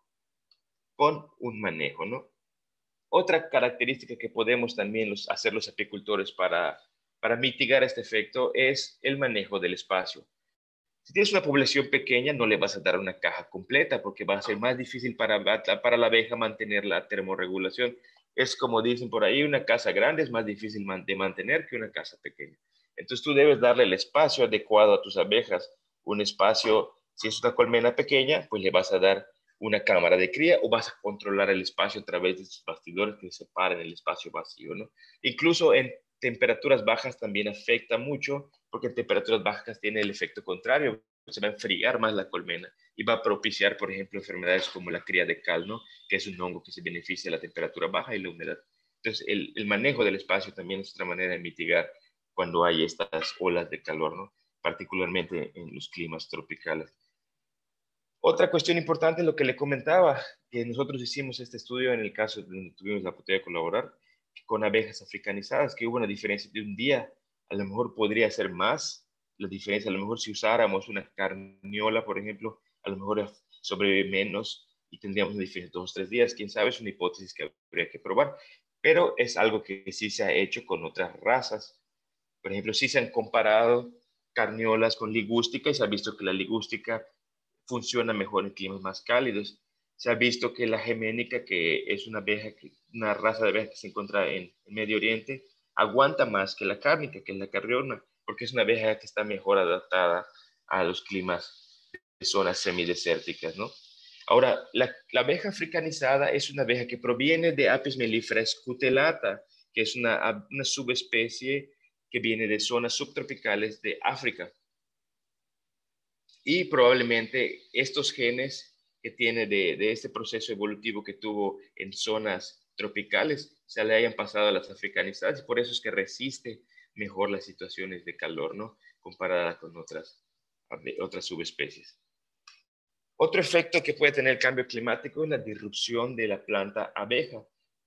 con un manejo, ¿no? Otra característica que podemos también hacer los apicultores para mitigar este efecto es el manejo del espacio. Si tienes una población pequeña, no le vas a dar una caja completa porque va a ser más difícil para la abeja mantener la termorregulación. Es como dicen por ahí, una casa grande es más difícil de mantener que una casa pequeña. Entonces tú debes darle el espacio adecuado a tus abejas. Un espacio, si es una colmena pequeña, pues le vas a dar una cámara de cría o vas a controlar el espacio a través de estos bastidores que separen el espacio vacío, ¿no? Incluso en temperaturas bajas también afecta mucho, porque en temperaturas bajas tiene el efecto contrario, se va a enfriar más la colmena y va a propiciar, por ejemplo, enfermedades como la cría de cal, ¿no? Que es un hongo que se beneficia de la temperatura baja y la humedad. Entonces, el manejo del espacio también es otra manera de mitigar cuando hay estas olas de calor, ¿no? Particularmente en los climas tropicales. Otra cuestión importante es lo que le comentaba, que nosotros hicimos este estudio en el caso donde tuvimos la oportunidad de colaborar con abejas africanizadas, que hubo una diferencia de un día. A lo mejor podría ser más la diferencia. A lo mejor si usáramos una carniola, por ejemplo, a lo mejor sobrevive menos y tendríamos una diferencia de 2 o 3 días. Quién sabe, es una hipótesis que habría que probar. Pero es algo que sí se ha hecho con otras razas. Por ejemplo, sí se han comparado carniolas con ligústica y se ha visto que la ligústica funciona mejor en climas más cálidos. Se ha visto que la geménica, que es una raza de abeja que se encuentra en Medio Oriente, aguanta más que la cárnica, que es la carriona, porque es una abeja que está mejor adaptada a los climas de zonas semidesérticas, ¿no? Ahora, la abeja africanizada es una abeja que proviene de Apis mellifera scutellata, que es una subespecie que viene de zonas subtropicales de África. Y probablemente estos genes que tiene de este proceso evolutivo que tuvo en zonas tropicales se le hayan pasado a las africanizadas, y por eso es que resiste mejor las situaciones de calor, ¿no? Comparada con otras subespecies. Otro efecto que puede tener el cambio climático es la disrupción de la planta abeja.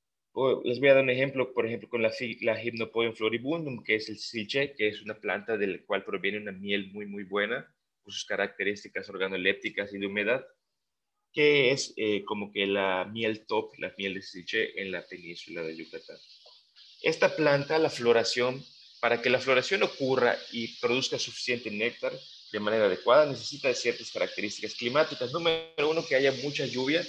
Les voy a dar un ejemplo, por ejemplo, con la Hypnopodium floribundum, que es el silche, que es una planta del cual proviene una miel muy, muy buena por sus características organolépticas y de humedad, que es como que la miel top, la miel de silche en la península de Yucatán. Esta planta, para que la floración ocurra y produzca suficiente néctar de manera adecuada, necesita de ciertas características climáticas. Número 1, que haya mucha lluvia.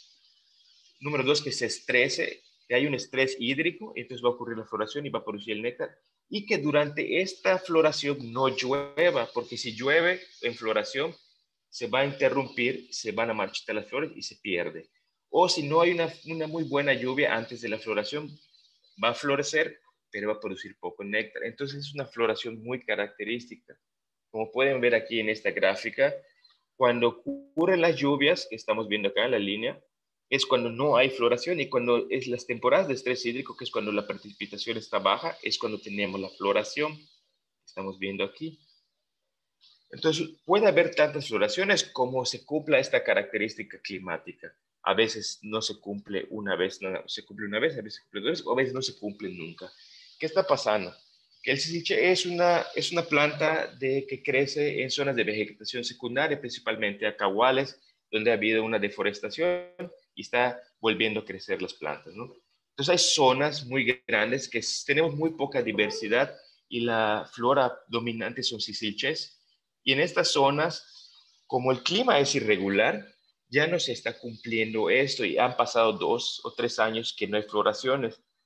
Número 2, que se estrese, que hay un estrés hídrico, entonces va a ocurrir la floración y va a producir el néctar. Y que durante esta floración no llueva, porque si llueve en floración, se va a interrumpir, se van a marchitar las flores y se pierde. O si no hay una muy buena lluvia antes de la floración, va a florecer, pero va a producir poco néctar. Entonces es una floración muy característica. Como pueden ver aquí en esta gráfica, cuando ocurren las lluvias, que estamos viendo acá en la línea, es cuando no hay floración, y cuando es las temporadas de estrés hídrico, que es cuando la precipitación está baja, es cuando tenemos la floración. Estamos viendo aquí. Entonces, puede haber tantas floraciones como se cumpla esta característica climática. A veces no se cumple una vez, no, se cumple una vez, a veces se cumple 2 veces, o a veces no se cumple nunca. ¿Qué está pasando? Que el silche es una planta que crece en zonas de vegetación secundaria, principalmente acahuales, donde ha habido una deforestación y está volviendo a crecer las plantas, ¿no? Entonces hay zonas muy grandes que tenemos muy poca diversidad y la flora dominante son sisilches. Y en estas zonas, como el clima es irregular, ya no se está cumpliendo esto y han pasado 2 o 3 años que no hay floraciones.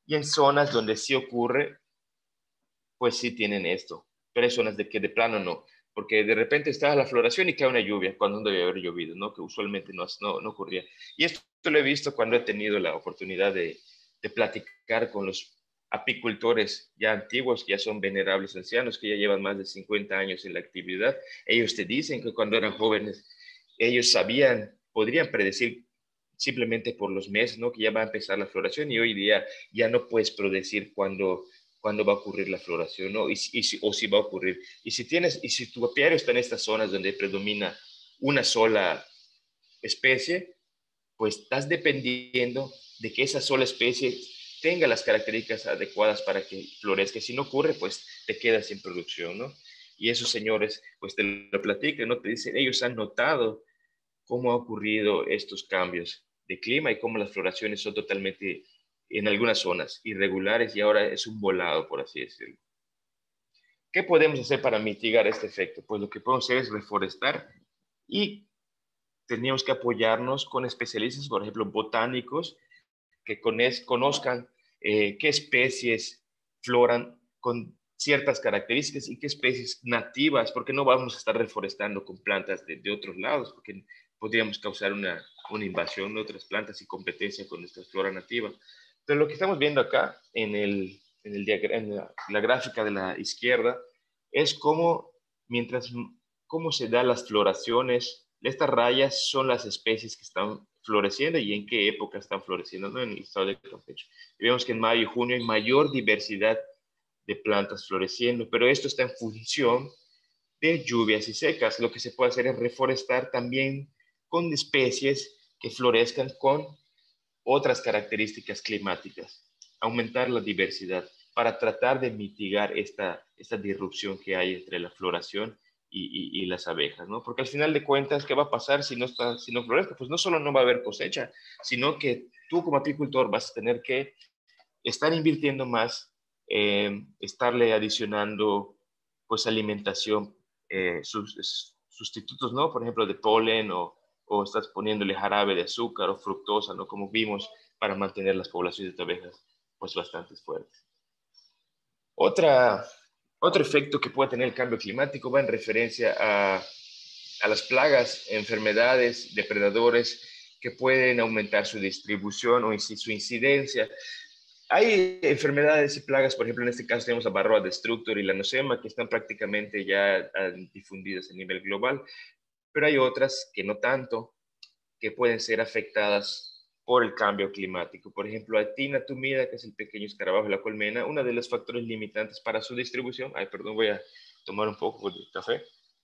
Y en zonas donde sí ocurre, pues sí tienen esto. Pero hay zonas de que de plano no. Porque de repente está la floración y cae una lluvia cuando no debe haber llovido, ¿no? Que usualmente no ocurría. Y esto lo he visto cuando he tenido la oportunidad de platicar con los apicultores ya antiguos, que ya son venerables ancianos, que ya llevan más de 50 años en la actividad. Ellos te dicen que cuando eran jóvenes, ellos podrían predecir simplemente por los meses, ¿no? Que ya va a empezar la floración, y hoy día ya no puedes predecir cuándo va a ocurrir la floración, ¿no? O si va a ocurrir. Y si tu apiario está en estas zonas donde predomina una sola especie, pues estás dependiendo de que esa sola especie tenga las características adecuadas para que florezca. Si no ocurre, pues te quedas sin producción, ¿no? Y esos señores, pues te lo platican, ¿no? Te dicen, ellos han notado cómo ha ocurrido estos cambios de clima y cómo las floraciones son totalmente, en algunas zonas, irregulares, y ahora es un volado, por así decirlo. ¿Qué podemos hacer para mitigar este efecto? Pues lo que podemos hacer es reforestar, y teníamos que apoyarnos con especialistas, por ejemplo, botánicos, que conozcan qué especies floran con ciertas características y qué especies nativas, porque no vamos a estar reforestando con plantas de otros lados, porque podríamos causar una invasión de otras plantas y competencia con nuestra flora nativa. Entonces, lo que estamos viendo acá en la gráfica de la izquierda es cómo se dan las floraciones. Estas rayas son las especies que están floreciendo y en qué época están floreciendo, ¿no? En el estado de Campeche. Y vemos que en mayo y junio hay mayor diversidad de plantas floreciendo, pero esto está en función de lluvias y secas. Lo que se puede hacer es reforestar también con especies que florezcan con otras características climáticas, aumentar la diversidad para tratar de mitigar esta disrupción que hay entre la floración y las abejas, ¿no? Porque al final de cuentas, ¿qué va a pasar si no florezca? Pues no solo no va a haber cosecha, sino que tú como apicultor vas a tener que estar invirtiendo más, estarle adicionando pues alimentación, sustitutos, ¿no? Por ejemplo, de polen, o estás poniéndole jarabe de azúcar o fructosa, ¿no? Como vimos, para mantener las poblaciones de abejas pues bastante fuertes. Otro efecto que puede tener el cambio climático va en referencia a las plagas, enfermedades, depredadores que pueden aumentar su distribución o su incidencia. Hay enfermedades y plagas, por ejemplo, en este caso tenemos a Varroa destructor y la nosema, que están prácticamente ya difundidas a nivel global, pero hay otras que no tanto, que pueden ser afectadas por el cambio climático. Por ejemplo, Actina tumida, que es el pequeño escarabajo de la colmena, uno de los factores limitantes para su distribución. Ay, perdón, voy a tomar un poco de café.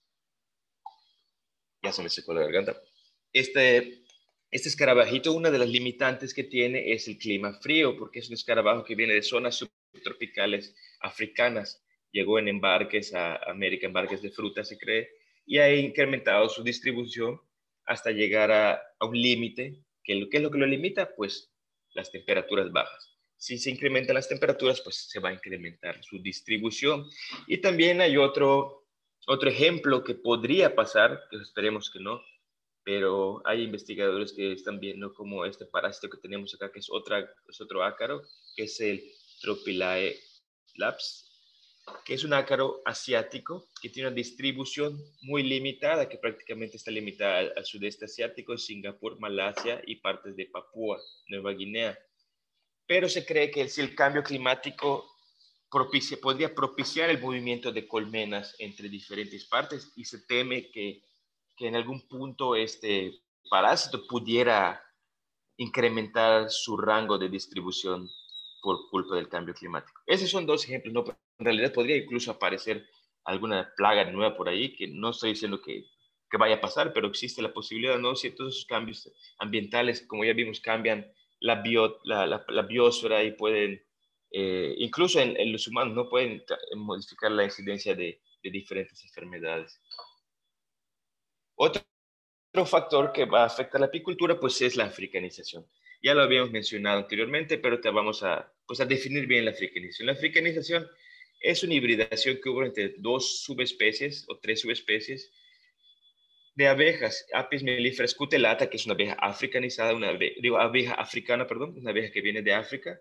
Ya se me secó la garganta. Este escarabajito, una de las limitantes que tiene es el clima frío, porque es un escarabajo que viene de zonas subtropicales africanas. Llegó en embarques a América, embarques de fruta, se cree, y ha incrementado su distribución hasta llegar a un límite. ¿Qué es lo que lo limita? Pues las temperaturas bajas. Si se incrementan las temperaturas, pues se va a incrementar su distribución. Y también hay otro ejemplo que podría pasar, que esperemos que no, pero hay investigadores que están viendo como este parásito que tenemos acá, que es otro ácaro, que es el Tropilae laps, que es un ácaro asiático que tiene una distribución muy limitada, que prácticamente está limitada al sudeste asiático, Singapur, Malasia y partes de Papúa Nueva Guinea. Pero se cree que si el cambio climático podría propiciar el movimiento de colmenas entre diferentes partes, y se teme que en algún punto este parásito pudiera incrementar su rango de distribución por culpa del cambio climático. Esos son dos ejemplos, ¿no? Pero en realidad podría incluso aparecer alguna plaga nueva por ahí, que no estoy diciendo que vaya a pasar, pero existe la posibilidad, ¿no? Si todos esos cambios ambientales, como ya vimos, cambian la biosfera y pueden, incluso en los humanos, ¿no? Pueden modificar la incidencia de diferentes enfermedades. Otro factor que va a afectar la apicultura, pues es la africanización. Ya lo habíamos mencionado anteriormente, pero te vamos a definir bien la africanización. La africanización es una hibridación que hubo entre dos subespecies o tres subespecies de abejas, Apis mellifera scutellata, que es una abeja africanizada, abeja africana, perdón, una abeja que viene de África,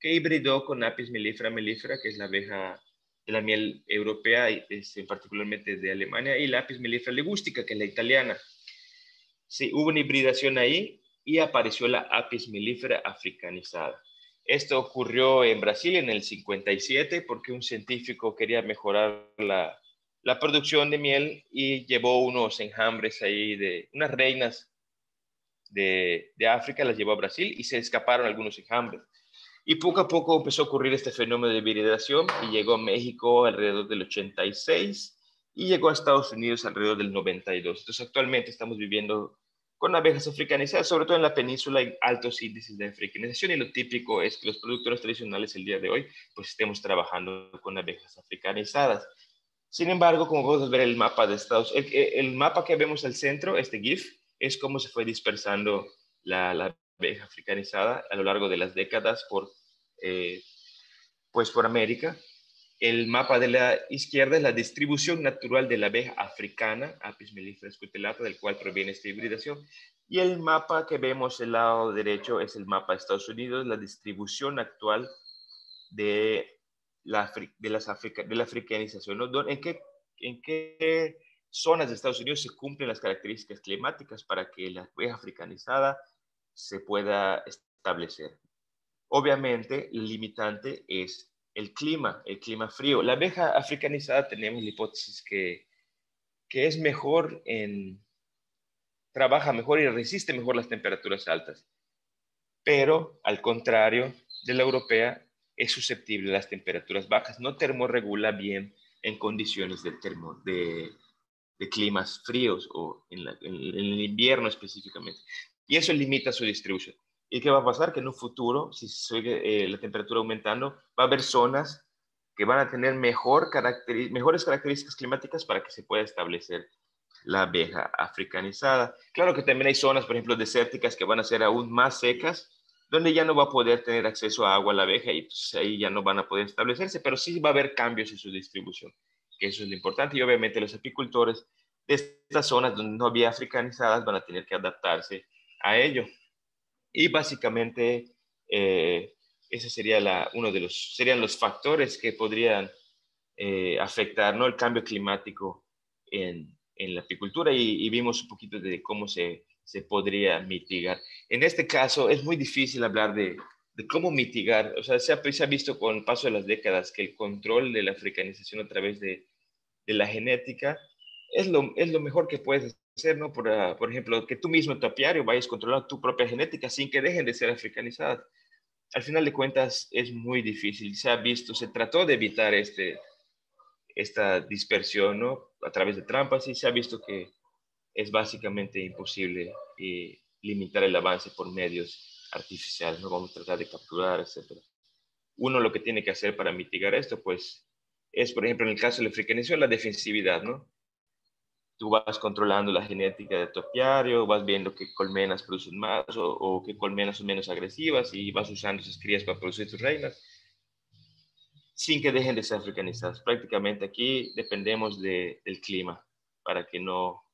que hibridó con Apis mellifera mellifera, que es la abeja de la miel europea, particularmente de Alemania, y la Apis mellifera ligustica, que es la italiana. Sí, hubo una hibridación ahí y apareció la Apis mellifera africanizada. Esto ocurrió en Brasil en el 57 porque un científico quería mejorar la producción de miel y llevó unos enjambres ahí de unas reinas de África, las llevó a Brasil y se escaparon algunos enjambres. Y poco a poco empezó a ocurrir este fenómeno de hibridación y llegó a México alrededor del 86 y llegó a Estados Unidos alrededor del 92. Entonces actualmente estamos viviendo con abejas africanizadas, sobre todo en la península hay altos índices de africanización y lo típico es que los productores tradicionales el día de hoy pues estemos trabajando con abejas africanizadas. Sin embargo, como podemos ver el mapa de Estados Unidos, el mapa que vemos al centro, este GIF, es cómo se fue dispersando la abeja africanizada a lo largo de las décadas por América. El mapa de la izquierda es la distribución natural de la abeja africana, Apis mellifera scutellata, del cual proviene esta hibridación. Y el mapa que vemos del lado derecho es el mapa de Estados Unidos, la distribución actual de la africanización, ¿no? ¿En qué zonas de Estados Unidos se cumplen las características climáticas para que la abeja africanizada se pueda establecer? Obviamente, el limitante es el clima frío. La abeja africanizada tenemos la hipótesis que es mejor trabaja mejor y resiste mejor las temperaturas altas. Pero, al contrario de la europea, es susceptible a las temperaturas bajas. No termorregula bien en condiciones de climas fríos o en el invierno específicamente. Y eso limita su distribución. ¿Y qué va a pasar? Que en un futuro, si sigue la temperatura aumentando, va a haber zonas que van a tener mejores características climáticas para que se pueda establecer la abeja africanizada. Claro que también hay zonas, por ejemplo, desérticas que van a ser aún más secas, donde ya no va a poder tener acceso a agua la abeja y pues, ahí ya no van a poder establecerse, pero sí va a haber cambios en su distribución, que eso es lo importante. Y obviamente los apicultores de estas zonas donde no había africanizadas van a tener que adaptarse a ello. Y básicamente ese sería serían los factores que podrían afectar, ¿no?, el cambio climático en la apicultura y vimos un poquito de cómo se podría mitigar. En este caso es muy difícil hablar de cómo mitigar. O sea, se ha visto con el paso de las décadas que el control de la africanización a través de la genética es lo mejor que puedes hacer, ¿no? Por ejemplo, que tú mismo en tu apiario vayas controlando tu propia genética sin que dejen de ser africanizadas. Al final de cuentas es muy difícil. Se trató de evitar esta dispersión, ¿no?, a través de trampas y se ha visto que es básicamente imposible limitar el avance por medios artificiales, ¿no? Vamos a tratar de capturar, etc. Uno lo que tiene que hacer para mitigar esto, pues, es, por ejemplo, en el caso de la africanización, la defensividad, ¿no? Tú vas controlando la genética de tu apiario, vas viendo qué colmenas producen más o qué colmenas son menos agresivas y vas usando esas crías para producir tus reinas sin que dejen de ser africanizadas. Prácticamente aquí dependemos del clima para que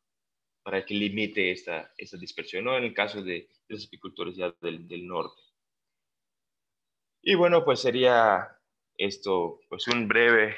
limite esta dispersión, ¿no? En el caso de los apicultores ya del norte. Y bueno, pues sería esto, pues un breve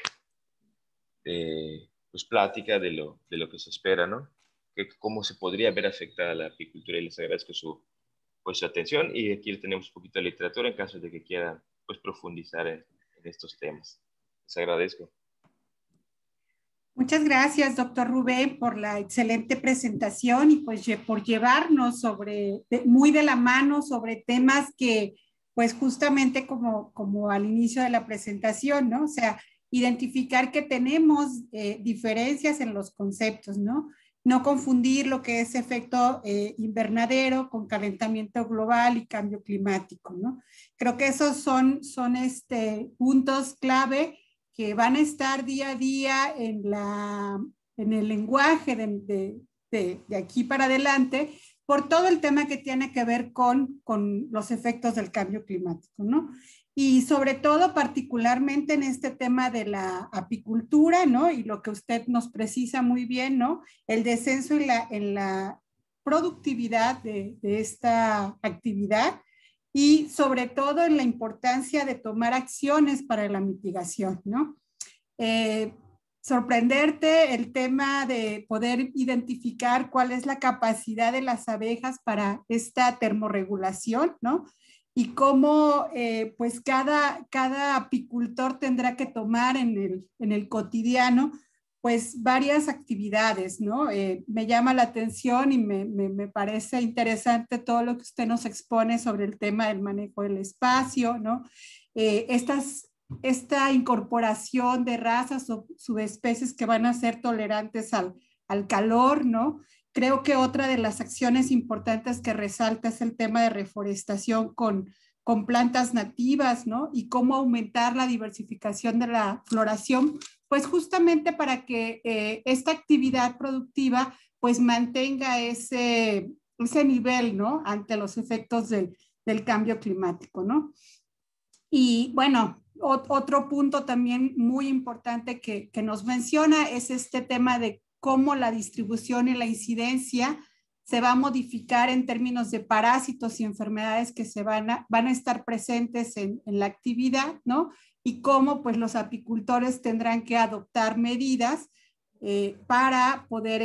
pues plática de lo que se espera, ¿no? Cómo se podría ver afectada la apicultura, y les agradezco su atención y aquí tenemos un poquito de literatura en caso de que quieran pues profundizar en estos temas. Les agradezco. Muchas gracias, doctor Rubén, por la excelente presentación y pues por llevarnos muy de la mano sobre temas que, pues justamente como al inicio de la presentación, ¿no? O sea, identificar que tenemos diferencias en los conceptos, ¿no? No confundir lo que es efecto invernadero con calentamiento global y cambio climático, ¿no? Creo que esos son puntos clave que van a estar día a día en el lenguaje de aquí para adelante, por todo el tema que tiene que ver con los efectos del cambio climático, ¿no? Y sobre todo, particularmente en este tema de la apicultura, ¿no? Y lo que usted nos precisa muy bien, ¿no? El descenso en la productividad de esta actividad y sobre todo en la importancia de tomar acciones para la mitigación, ¿no? Sorprenderte el tema de poder identificar cuál es la capacidad de las abejas para esta termorregulación, ¿no? Y cómo pues cada apicultor tendrá que tomar en el cotidiano pues varias actividades, ¿no? Me llama la atención y me parece interesante todo lo que usted nos expone sobre el tema del manejo del espacio, ¿no? Esta incorporación de razas o subespecies que van a ser tolerantes al calor, ¿no? Creo que otra de las acciones importantes que resalta es el tema de reforestación con plantas nativas, ¿no? Y cómo aumentar la diversificación de la floración, pues justamente para que esta actividad productiva pues mantenga ese nivel, ¿no? Ante los efectos del cambio climático, ¿no? Y bueno, otro punto también muy importante que nos menciona es este tema de cómo la distribución y la incidencia se va a modificar en términos de parásitos y enfermedades que van a estar presentes en la actividad, ¿no? Y cómo pues los apicultores tendrán que adoptar medidas para poder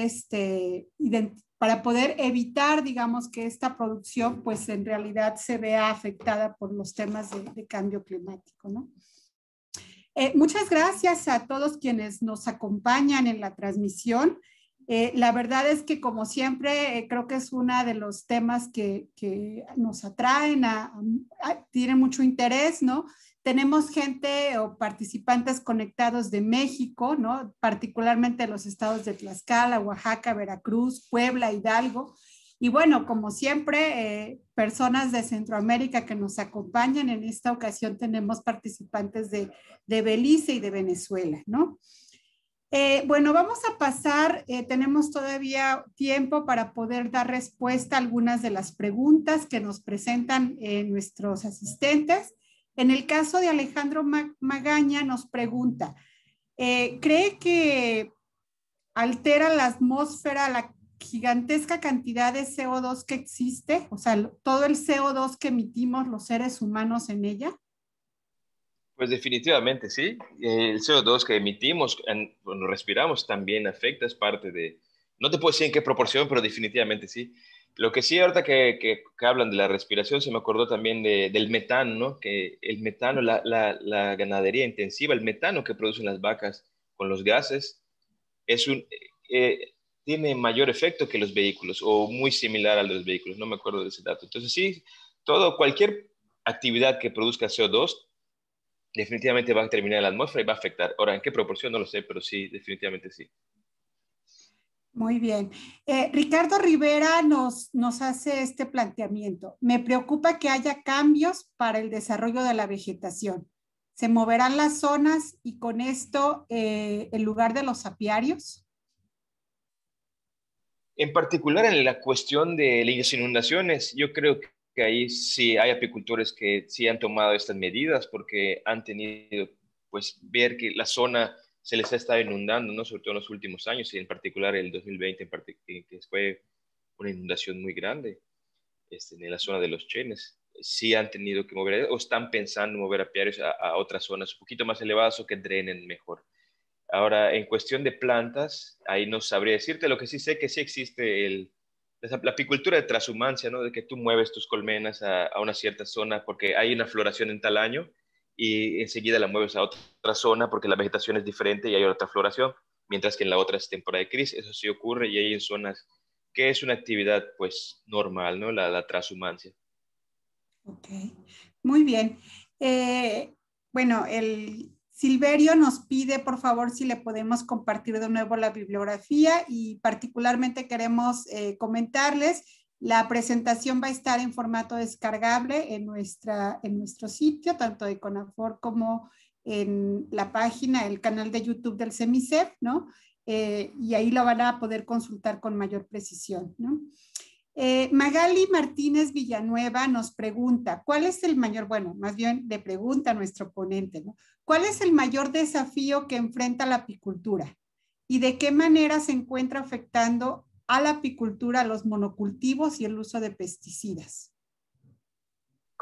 evitar, digamos, que esta producción pues en realidad se vea afectada por los temas de cambio climático, ¿no? Muchas gracias a todos quienes nos acompañan en la transmisión. La verdad es que, como siempre, creo que es uno de los temas que nos atraen, tiene mucho interés, ¿no? Tenemos gente o participantes conectados de México, ¿no? Particularmente de los estados de Tlaxcala, Oaxaca, Veracruz, Puebla, Hidalgo. Y bueno, como siempre, personas de Centroamérica que nos acompañan. En esta ocasión tenemos participantes de Belice y de Venezuela, ¿no? Bueno, vamos a pasar, tenemos todavía tiempo para poder dar respuesta a algunas de las preguntas que nos presentan nuestros asistentes. En el caso de Alejandro Magaña nos pregunta, ¿cree que altera la atmósfera la gigantesca cantidad de CO2 que existe? O sea, todo el CO2 que emitimos los seres humanos en ella. Pues definitivamente sí. El CO2 que emitimos cuando respiramos también afecta, es parte de... No te puedo decir en qué proporción, pero definitivamente sí. Lo que sí, ahorita que hablan de la respiración, se me acordó también del metano, ¿no? Que el metano, la ganadería intensiva, el metano que producen las vacas con los gases, eh, tiene mayor efecto que los vehículos, o muy similar al de los vehículos, no me acuerdo de ese dato. Entonces sí, cualquier actividad que produzca CO2 definitivamente va a terminar en la atmósfera y va a afectar. Ahora, ¿en qué proporción? No lo sé, pero sí, definitivamente sí. Muy bien. Ricardo Rivera nos hace este planteamiento. Me preocupa que haya cambios para el desarrollo de la vegetación. ¿Se moverán las zonas y con esto el lugar de los apiarios? En particular en la cuestión de las inundaciones, yo creo que ahí sí hay apicultores que sí han tomado estas medidas porque han tenido, pues, ver que la zona se les ha estado inundando, ¿no? Sobre todo en los últimos años y en particular el 2020, que fue una inundación muy grande en la zona de los Chenes. Sí han tenido que mover o están pensando mover apiarios a otras zonas un poquito más elevadas o que drenen mejor. Ahora, en cuestión de plantas, ahí no sabría decirte. Lo que sí sé que sí existe la apicultura de transhumancia, ¿no? De que tú mueves tus colmenas a una cierta zona porque hay una floración en tal año y enseguida la mueves a otra zona porque la vegetación es diferente y hay otra floración, mientras que en la otra es temporada de crisis. Eso sí ocurre y hay en zonas que es una actividad, pues, normal, ¿no? La transhumancia. Ok, muy bien. Bueno, el Silverio nos pide, por favor, si le podemos compartir de nuevo la bibliografía y particularmente queremos comentarles, la presentación va a estar en formato descargable en nuestro sitio, tanto de CONAFOR como en la página, el canal de YouTube del CEMISEF, ¿no? Y ahí lo van a poder consultar con mayor precisión, ¿no? Magali Martínez Villanueva nos pregunta, ¿cuál es el mayor, bueno, más bien le pregunta a nuestro ponente, ¿no? ¿Cuál es el mayor desafío que enfrenta la apicultura? ¿Y de qué manera se encuentra afectando a la apicultura los monocultivos y el uso de pesticidas?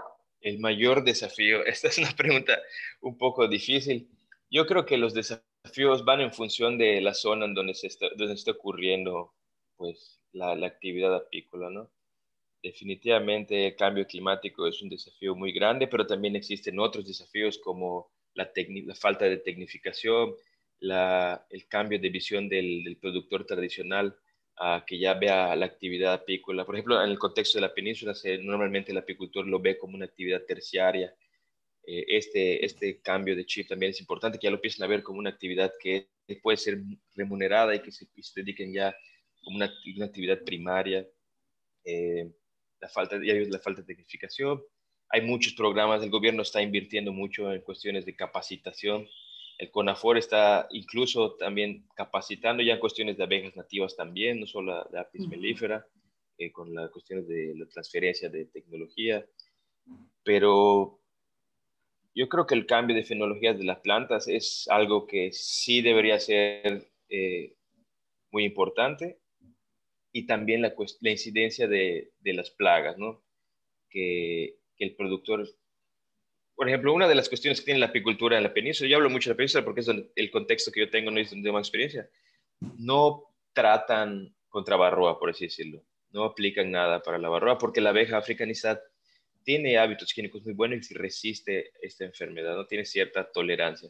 El mayor desafío, esta es una pregunta un poco difícil. Yo creo que los desafíos van en función de la zona en donde está ocurriendo pues, la actividad apícola, ¿no? Definitivamente el cambio climático es un desafío muy grande, pero también existen otros desafíos como la falta de tecnificación, el cambio de visión del productor tradicional a que ya vea la actividad apícola. Por ejemplo, en el contexto de la península, normalmente el apicultor lo ve como una actividad terciaria. Este cambio de chip también es importante, que ya lo empiecen a ver como una actividad que puede ser remunerada y que se dediquen ya como una actividad primaria. Eh, la falta de tecnificación. Hay muchos programas, el gobierno está invirtiendo mucho en cuestiones de capacitación. El CONAFOR está incluso también capacitando ya en cuestiones de abejas nativas también, no solo de Apis mellifera, con las cuestiones de la transferencia de tecnología. Pero yo creo que el cambio de fenologías de las plantas es algo que sí debería ser muy importante, y también la incidencia de las plagas, ¿no? Que el productor, por ejemplo, una de las cuestiones que tiene la apicultura en la península, yo hablo mucho de la península porque es el contexto que yo tengo, no es donde tengo más experiencia, no tratan contra varroa, por así decirlo, no aplican nada para la varroa porque la abeja africanizada tiene hábitos higiénicos muy buenos y resiste esta enfermedad, no tiene cierta tolerancia.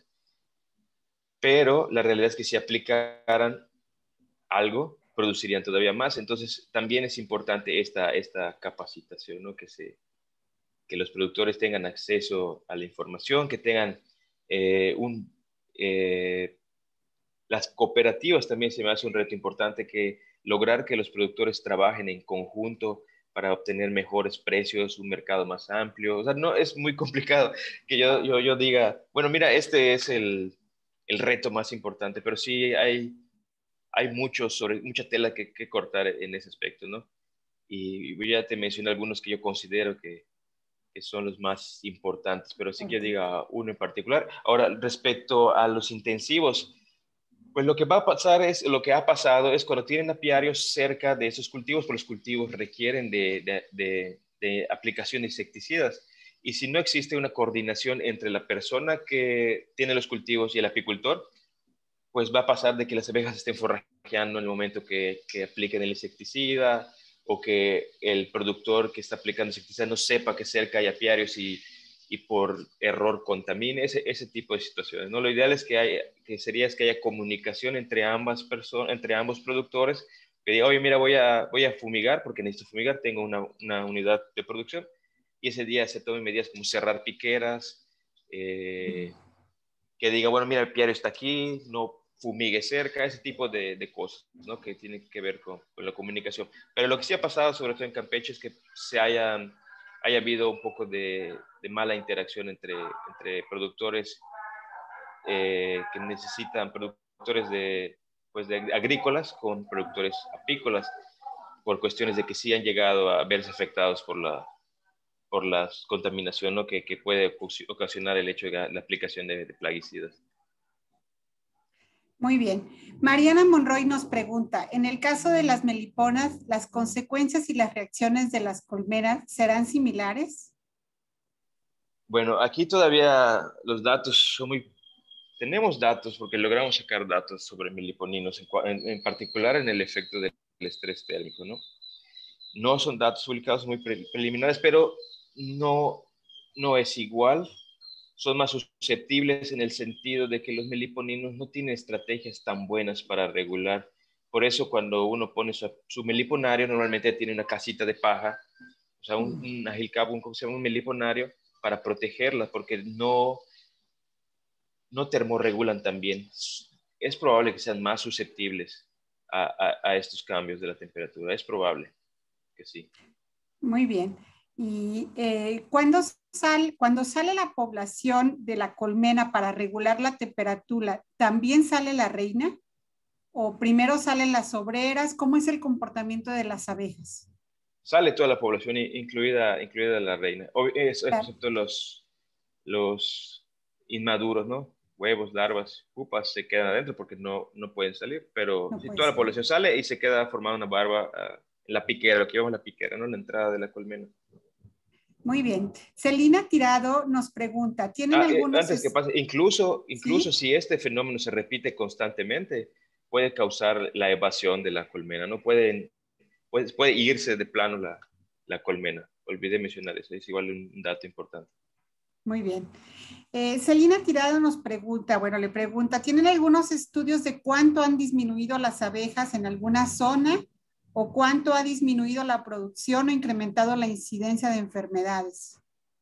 Pero la realidad es que si aplicaran algo, producirían todavía más. Entonces, también es importante esta capacitación, ¿no? Que los productores tengan acceso a la información, que tengan eh, un... Eh, las cooperativas también se me hace un reto importante, que lograr que los productores trabajen en conjunto para obtener mejores precios, un mercado más amplio. O sea, no es muy complicado que yo diga, bueno, mira, este es el reto más importante, pero sí hay mucha tela que cortar en ese aspecto, ¿no? Y ya te mencioné algunos que yo considero que son los más importantes, pero sí que diga uno en particular. Ahora, respecto a los intensivos, pues lo que va a pasar es, lo que ha pasado es cuando tienen apiarios cerca de esos cultivos, pues los cultivos requieren de aplicación de insecticidas. Y si no existe una coordinación entre la persona que tiene los cultivos y el apicultor, pues va a pasar de que las abejas estén forrajeando en el momento que apliquen el insecticida, o que el productor que está aplicando insecticida no sepa que cerca hay apiarios y por error contamine, ese tipo de situaciones, ¿no? Lo ideal es que haya comunicación entre entre ambos productores, que diga, oye, mira, voy a fumigar porque necesito fumigar, tengo una unidad de producción, y ese día se tomen medidas como cerrar piqueras, que diga, bueno, mira, el apiario está aquí, no fumigue cerca, ese tipo de cosas, ¿no? Que tienen que ver con la comunicación. Pero lo que sí ha pasado, sobre todo en Campeche, es que haya habido un poco de mala interacción entre productores que necesitan, productores pues de agrícolas con productores apícolas, por cuestiones de que sí han llegado a verse afectados por la contaminación, ¿no? que puede ocasionar el hecho de la aplicación de plaguicidas. Muy bien. Mariana Monroy nos pregunta, en el caso de las meliponas, ¿las consecuencias y las reacciones de las colmenas serán similares? Bueno, aquí todavía los datos son muy... Tenemos datos porque logramos sacar datos sobre meliponinos, en particular en el efecto del estrés térmico, ¿no? No son datos publicados muy preliminares, pero no es igual. Son más susceptibles en el sentido de que los meliponinos no tienen estrategias tan buenas para regular. Por eso cuando uno pone su meliponario, normalmente tiene una casita de paja, o sea, un agilcabo, un meliponario, para protegerla, porque no termorregulan tan bien. Es probable que sean más susceptibles a estos cambios de la temperatura. Es probable que sí. Muy bien. Y cuando sale la población de la colmena para regular la temperatura, ¿también sale la reina? ¿O primero salen las obreras? ¿Cómo es el comportamiento de las abejas? Sale toda la población, incluida la reina, Claro. excepto los inmaduros, ¿no? Huevos, larvas, pupas se quedan adentro porque no pueden salir, pero No sí, puede toda la ser. población sale y se queda formada una barba en la piquera, lo que llamamos la piquera, ¿no? En la entrada de la colmena. Muy bien. Celina Tirado nos pregunta, ¿tienen algunos... Antes que pase, incluso ¿Sí? si este fenómeno se repite constantemente, puede causar la evasión de la colmena, ¿no? Puede irse de plano la colmena. Olvidé mencionar eso, es igual un dato importante. Muy bien. Celina Tirado nos pregunta, bueno, le pregunta, ¿tienen algunos estudios de cuánto han disminuido las abejas en alguna zona o cuánto ha disminuido la producción o incrementado la incidencia de enfermedades?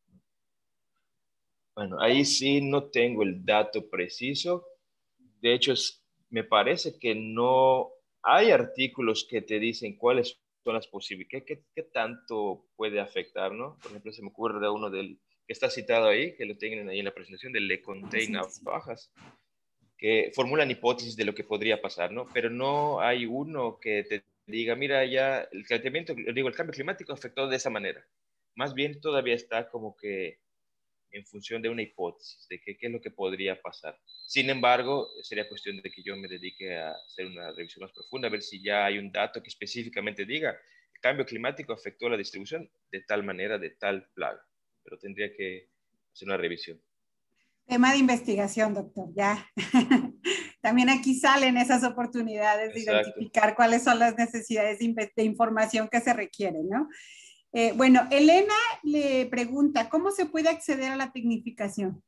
Bueno, ahí sí no tengo el dato preciso. De hecho, me parece que no hay artículos que te dicen cuáles son las posibilidades, qué tanto puede afectar, ¿no? Por ejemplo, se me ocurre de uno que está citado ahí, que lo tienen ahí en la presentación, del Le Contain Navajas, que formulan hipótesis de lo que podría pasar, ¿no? Pero no hay uno que te diga, mira, ya el el cambio climático afectó de esa manera. Más bien todavía está como que en función de una hipótesis de qué es lo que podría pasar. Sin embargo, sería cuestión de que yo me dedique a hacer una revisión más profunda, a ver si ya hay un dato que específicamente diga el cambio climático afectó la distribución de tal manera, de tal plaga. Pero tendría que hacer una revisión. Tema de investigación, doctor, ya. También aquí salen esas oportunidades de Exacto. identificar cuáles son las necesidades de información que se requieren, ¿no? Bueno, Elena le pregunta, ¿cómo se puede acceder a la tecnificación?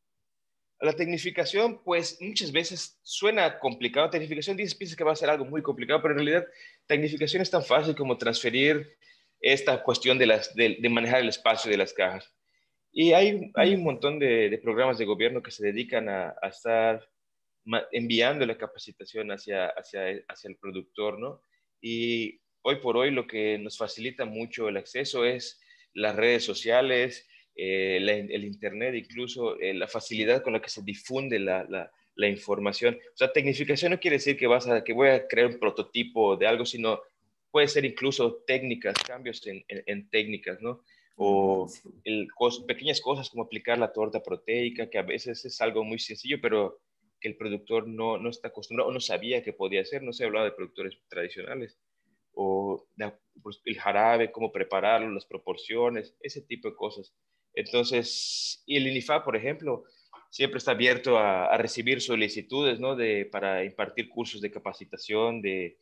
A la tecnificación, pues muchas veces suena complicado. Tecnificación piensas que va a ser algo muy complicado, pero en realidad tecnificación es tan fácil como transferir esta cuestión de manejar el espacio de las cajas. Y hay un montón de programas de gobierno que se dedican a estar enviando la capacitación hacia el productor, ¿no? Y hoy por hoy lo que nos facilita mucho el acceso es las redes sociales, el Internet, incluso la facilidad con la que se difunde la información. O sea, tecnificación no quiere decir que voy a crear un prototipo de algo, sino puede ser incluso técnicas, cambios en técnicas, ¿no? O pequeñas cosas como aplicar la torta proteica, que a veces es algo muy sencillo, pero que el productor no está acostumbrado o no sabía que podía hacer. No se hablaba de productores tradicionales. O pues, el jarabe, cómo prepararlo, las proporciones, ese tipo de cosas. Entonces, y el INIFAP, por ejemplo, siempre está abierto a recibir solicitudes, ¿no? Para impartir cursos de capacitación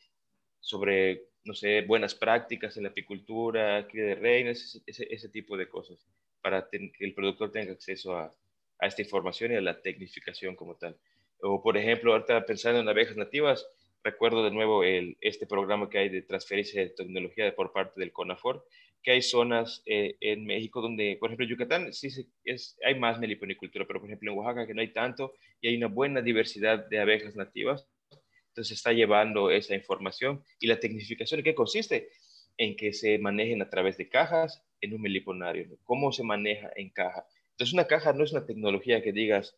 sobre, no sé, buenas prácticas en la apicultura, cría de reinas, ese tipo de cosas, para que el productor tenga acceso a esta información y a la tecnificación como tal. O, por ejemplo, ahorita pensando en abejas nativas, recuerdo de nuevo este programa que hay de transferencia de tecnología por parte del CONAFOR, que hay zonas en México donde, por ejemplo, en Yucatán sí hay más meliponicultura, pero por ejemplo en Oaxaca que no hay tanto y hay una buena diversidad de abejas nativas. Entonces está llevando esa información. ¿Y la tecnificación en qué consiste? En que se manejen a través de cajas en un meliponario, ¿no? ¿Cómo se maneja en caja? Entonces una caja no es una tecnología que digas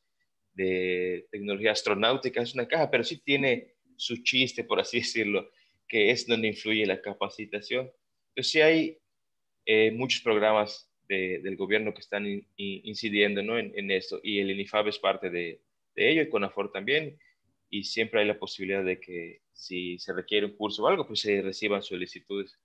de tecnología astronáutica, es una caja, pero sí tiene su chiste, por así decirlo, que es donde influye la capacitación. Entonces sí hay muchos programas del gobierno que están incidiendo, ¿no? en esto, y el INIFAB es parte de ello, y CONAFOR también, y siempre hay la posibilidad de que si se requiere un curso o algo, pues se reciban solicitudes.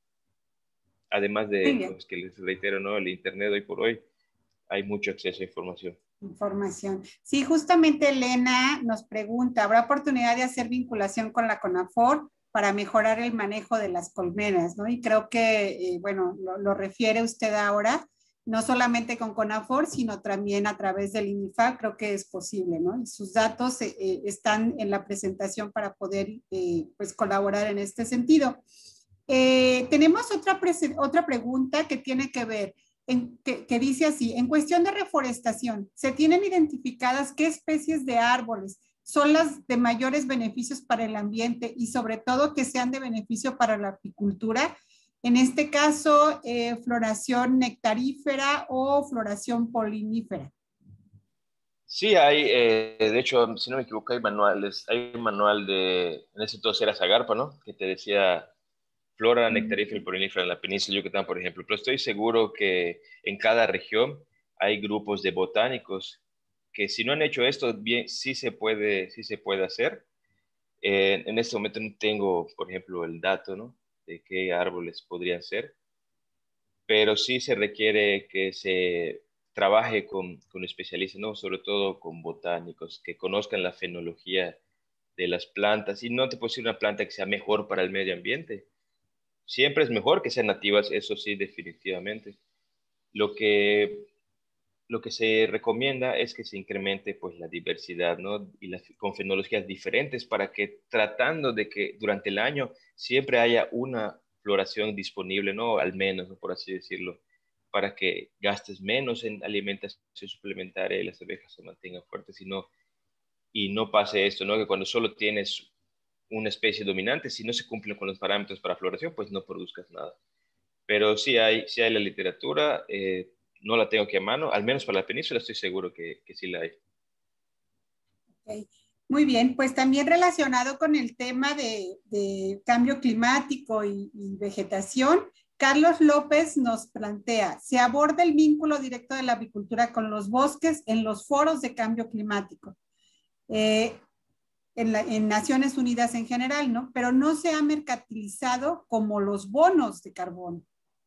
Además Muy de, bien. pues que les reitero, ¿no? El Internet hoy por hoy hay mucho acceso a información. Información. Sí, justamente Elena nos pregunta, ¿habrá oportunidad de hacer vinculación con la CONAFOR para mejorar el manejo de las colmenas, ¿no? Y creo que, bueno, lo refiere usted ahora, no solamente con CONAFOR, sino también a través del INIFAC, creo que es posible, ¿no? Y sus datos están en la presentación para poder, pues, colaborar en este sentido. Tenemos otra pregunta que tiene que ver que dice así, en cuestión de reforestación, ¿se tienen identificadas qué especies de árboles son las de mayores beneficios para el ambiente y sobre todo que sean de beneficio para la apicultura? En este caso, floración nectarífera o floración polinífera. Sí, de hecho, si no me equivoco, hay manuales. Hay un manual en ese entonces era Zagarpa, ¿no? Que te decía flora, nectarífera y polinífera en la península de Yucatán, por ejemplo. Pero estoy seguro que en cada región hay grupos de botánicos que si no han hecho esto, bien, sí se puede hacer. En este momento no tengo, por ejemplo, el dato, ¿no? De qué árboles podrían ser. pero sí se requiere que se trabaje con especialistas, ¿no? Sobre todo con botánicos, que conozcan la fenología de las plantas. Y no te puedo decir una planta que sea mejor para el medio ambiente. Siempre es mejor que sean nativas, eso sí, definitivamente. Lo que, lo que se recomienda es que se incremente pues, la diversidad, ¿no? Y con fenologías diferentes para que tratando de que durante el año siempre haya una floración disponible, ¿no? Al menos, ¿no? Por así decirlo, para que gastes menos en alimentación suplementaria y las abejas se mantengan fuertes y no pase esto, ¿no? Que cuando solo tienes una especie dominante, si no se cumplen con los parámetros para floración, pues no produzcas nada. Pero sí hay la literatura, no la tengo aquí a mano, al menos para la península estoy seguro que sí la hay. Okay. Muy bien, pues también relacionado con el tema de cambio climático y vegetación, Carlos López nos plantea, se aborda el vínculo directo de la avicultura con los bosques en los foros de cambio climático, en Naciones Unidas en general, ¿no? Pero no se ha mercantilizado como los bonos de carbono.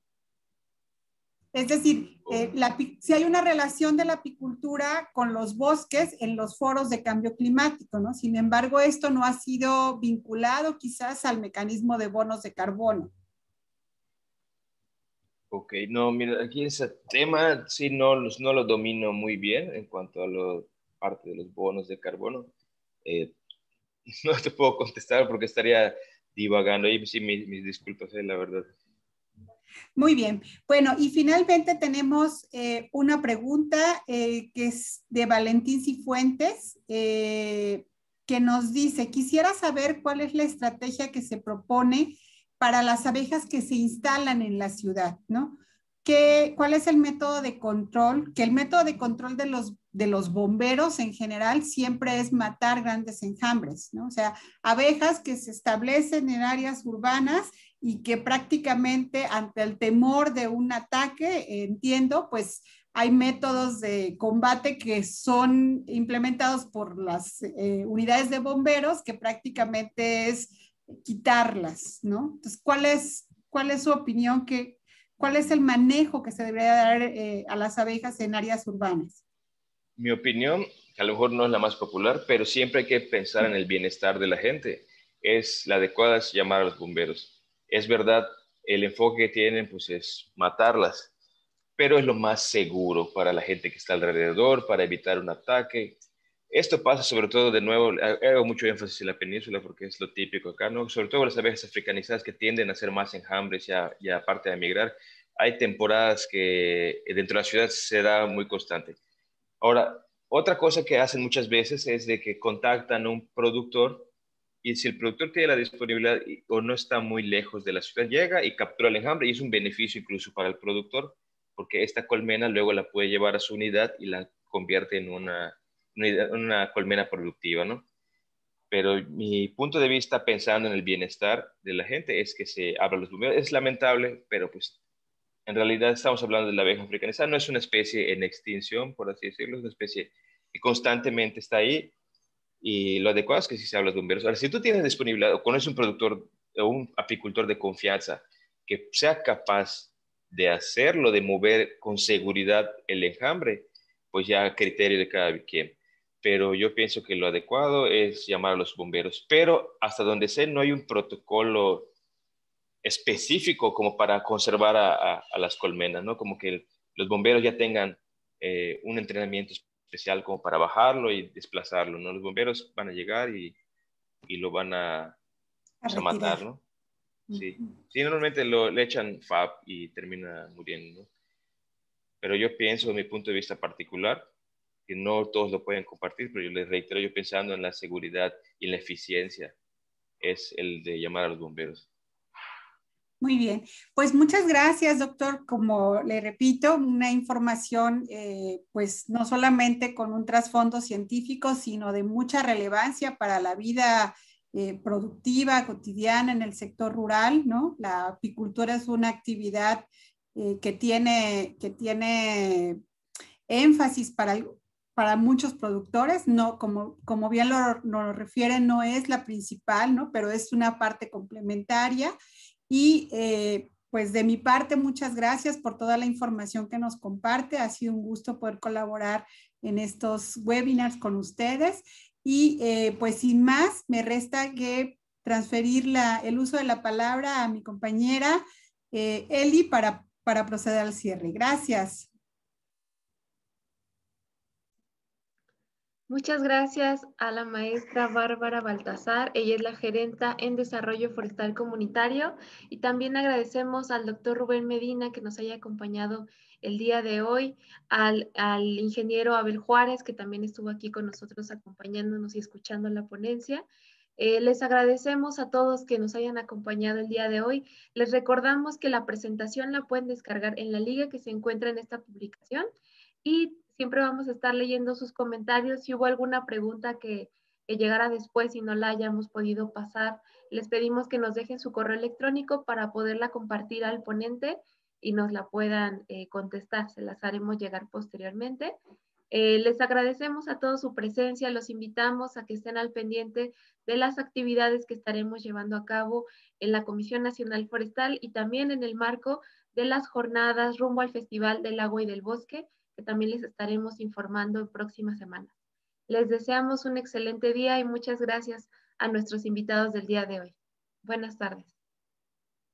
Es decir, si hay una relación de la apicultura con los bosques en los foros de cambio climático, ¿no? Sin embargo, esto no ha sido vinculado quizás al mecanismo de bonos de carbono. Ok, no, mira, aquí ese tema sí no lo domino muy bien en cuanto a la parte de los bonos de carbono. Eh, no te puedo contestar porque estaría divagando ahí, sí, mis disculpas, la verdad. Muy bien. Bueno, y finalmente tenemos una pregunta que es de Valentín Cifuentes, que nos dice, quisiera saber cuál es la estrategia que se propone para las abejas que se instalan en la ciudad, ¿no? ¿Cuál es el método de control? Que el método de control de los bomberos en general siempre es matar grandes enjambres, ¿no? O sea, abejas que se establecen en áreas urbanas y que prácticamente ante el temor de un ataque, entiendo, pues hay métodos de combate que son implementados por las unidades de bomberos que prácticamente es quitarlas, ¿no? Entonces, ¿cuál es su opinión? ¿Cuál es el manejo que se debería dar a las abejas en áreas urbanas? Mi opinión, que a lo mejor no es la más popular, pero siempre hay que pensar en el bienestar de la gente. Es la adecuada es llamar a los bomberos. Es verdad, el enfoque que tienen pues es matarlas, pero es lo más seguro para la gente que está alrededor, para evitar un ataque. Esto pasa sobre todo, de nuevo, hago mucho énfasis en la península porque es lo típico acá, ¿no? Sobre todo las abejas africanizadas que tienden a hacer más enjambres y aparte de emigrar. Hay temporadas que dentro de la ciudad se da muy constante. Ahora, otra cosa que hacen muchas veces es de que contactan a un productor y si el productor tiene la disponibilidad o no está muy lejos de la ciudad, llega y captura el enjambre y es un beneficio incluso para el productor porque esta colmena luego la puede llevar a su unidad y la convierte en una colmena productiva, ¿no? Pero mi punto de vista pensando en el bienestar de la gente es que se abran los bomberos. Es lamentable, pero pues en realidad estamos hablando de la abeja africana. Esa no es una especie en extinción, por así decirlo, es una especie que constantemente está ahí y lo adecuado es que sí se habla de bomberos. Ahora, si tú tienes disponibilidad o conoces un productor o un apicultor de confianza que sea capaz de hacerlo, de mover con seguridad el enjambre, pues ya a criterio de cada quien. Pero yo pienso que lo adecuado es llamar a los bomberos. Pero hasta donde sé, no hay un protocolo específico como para conservar a las colmenas, ¿no? Como que los bomberos ya tengan un entrenamiento especial como para bajarlo y desplazarlo, ¿no? Los bomberos van a llegar y lo van pues, a matar, ¿no? Sí. Sí, normalmente le echan FAP y termina muriendo, ¿no? Pero yo pienso, desde mi punto de vista particular, que no todos lo pueden compartir, pero yo les reitero, yo pensando en la seguridad y en la eficiencia, es el de llamar a los bomberos. Muy bien, pues muchas gracias, doctor. Como le repito, una información pues no solamente con un trasfondo científico, sino de mucha relevancia para la vida productiva, cotidiana en el sector rural, ¿no? La apicultura es una actividad que tiene énfasis para muchos productores, no, como bien lo refieren, no es la principal, ¿no? Pero es una parte complementaria y pues de mi parte, muchas gracias por toda la información que nos comparte. Ha sido un gusto poder colaborar en estos webinars con ustedes. Y pues sin más, me resta que transferir el uso de la palabra a mi compañera Eli para proceder al cierre. Gracias. Muchas gracias a la maestra Bárbara Baltasar. Ella es la gerenta en Desarrollo Forestal Comunitario. Y también agradecemos al doctor Rubén Medina que nos haya acompañado el día de hoy, al ingeniero Abel Juárez, que también estuvo aquí con nosotros acompañándonos y escuchando la ponencia. Les agradecemos a todos que nos hayan acompañado el día de hoy. Les recordamos que la presentación la pueden descargar en la liga que se encuentra en esta publicación y siempre vamos a estar leyendo sus comentarios. Si hubo alguna pregunta que llegara después y no la hayamos podido pasar, les pedimos que nos dejen su correo electrónico para poderla compartir al ponente y nos la puedan contestar. Se las haremos llegar posteriormente. Les agradecemos a todos su presencia, los invitamos a que estén al pendiente de las actividades que estaremos llevando a cabo en la Comisión Nacional Forestal y también en el marco de las jornadas rumbo al Festival del Agua y del Bosque, que también les estaremos informando en próximas semanas. Les deseamos un excelente día y muchas gracias a nuestros invitados del día de hoy. Buenas tardes.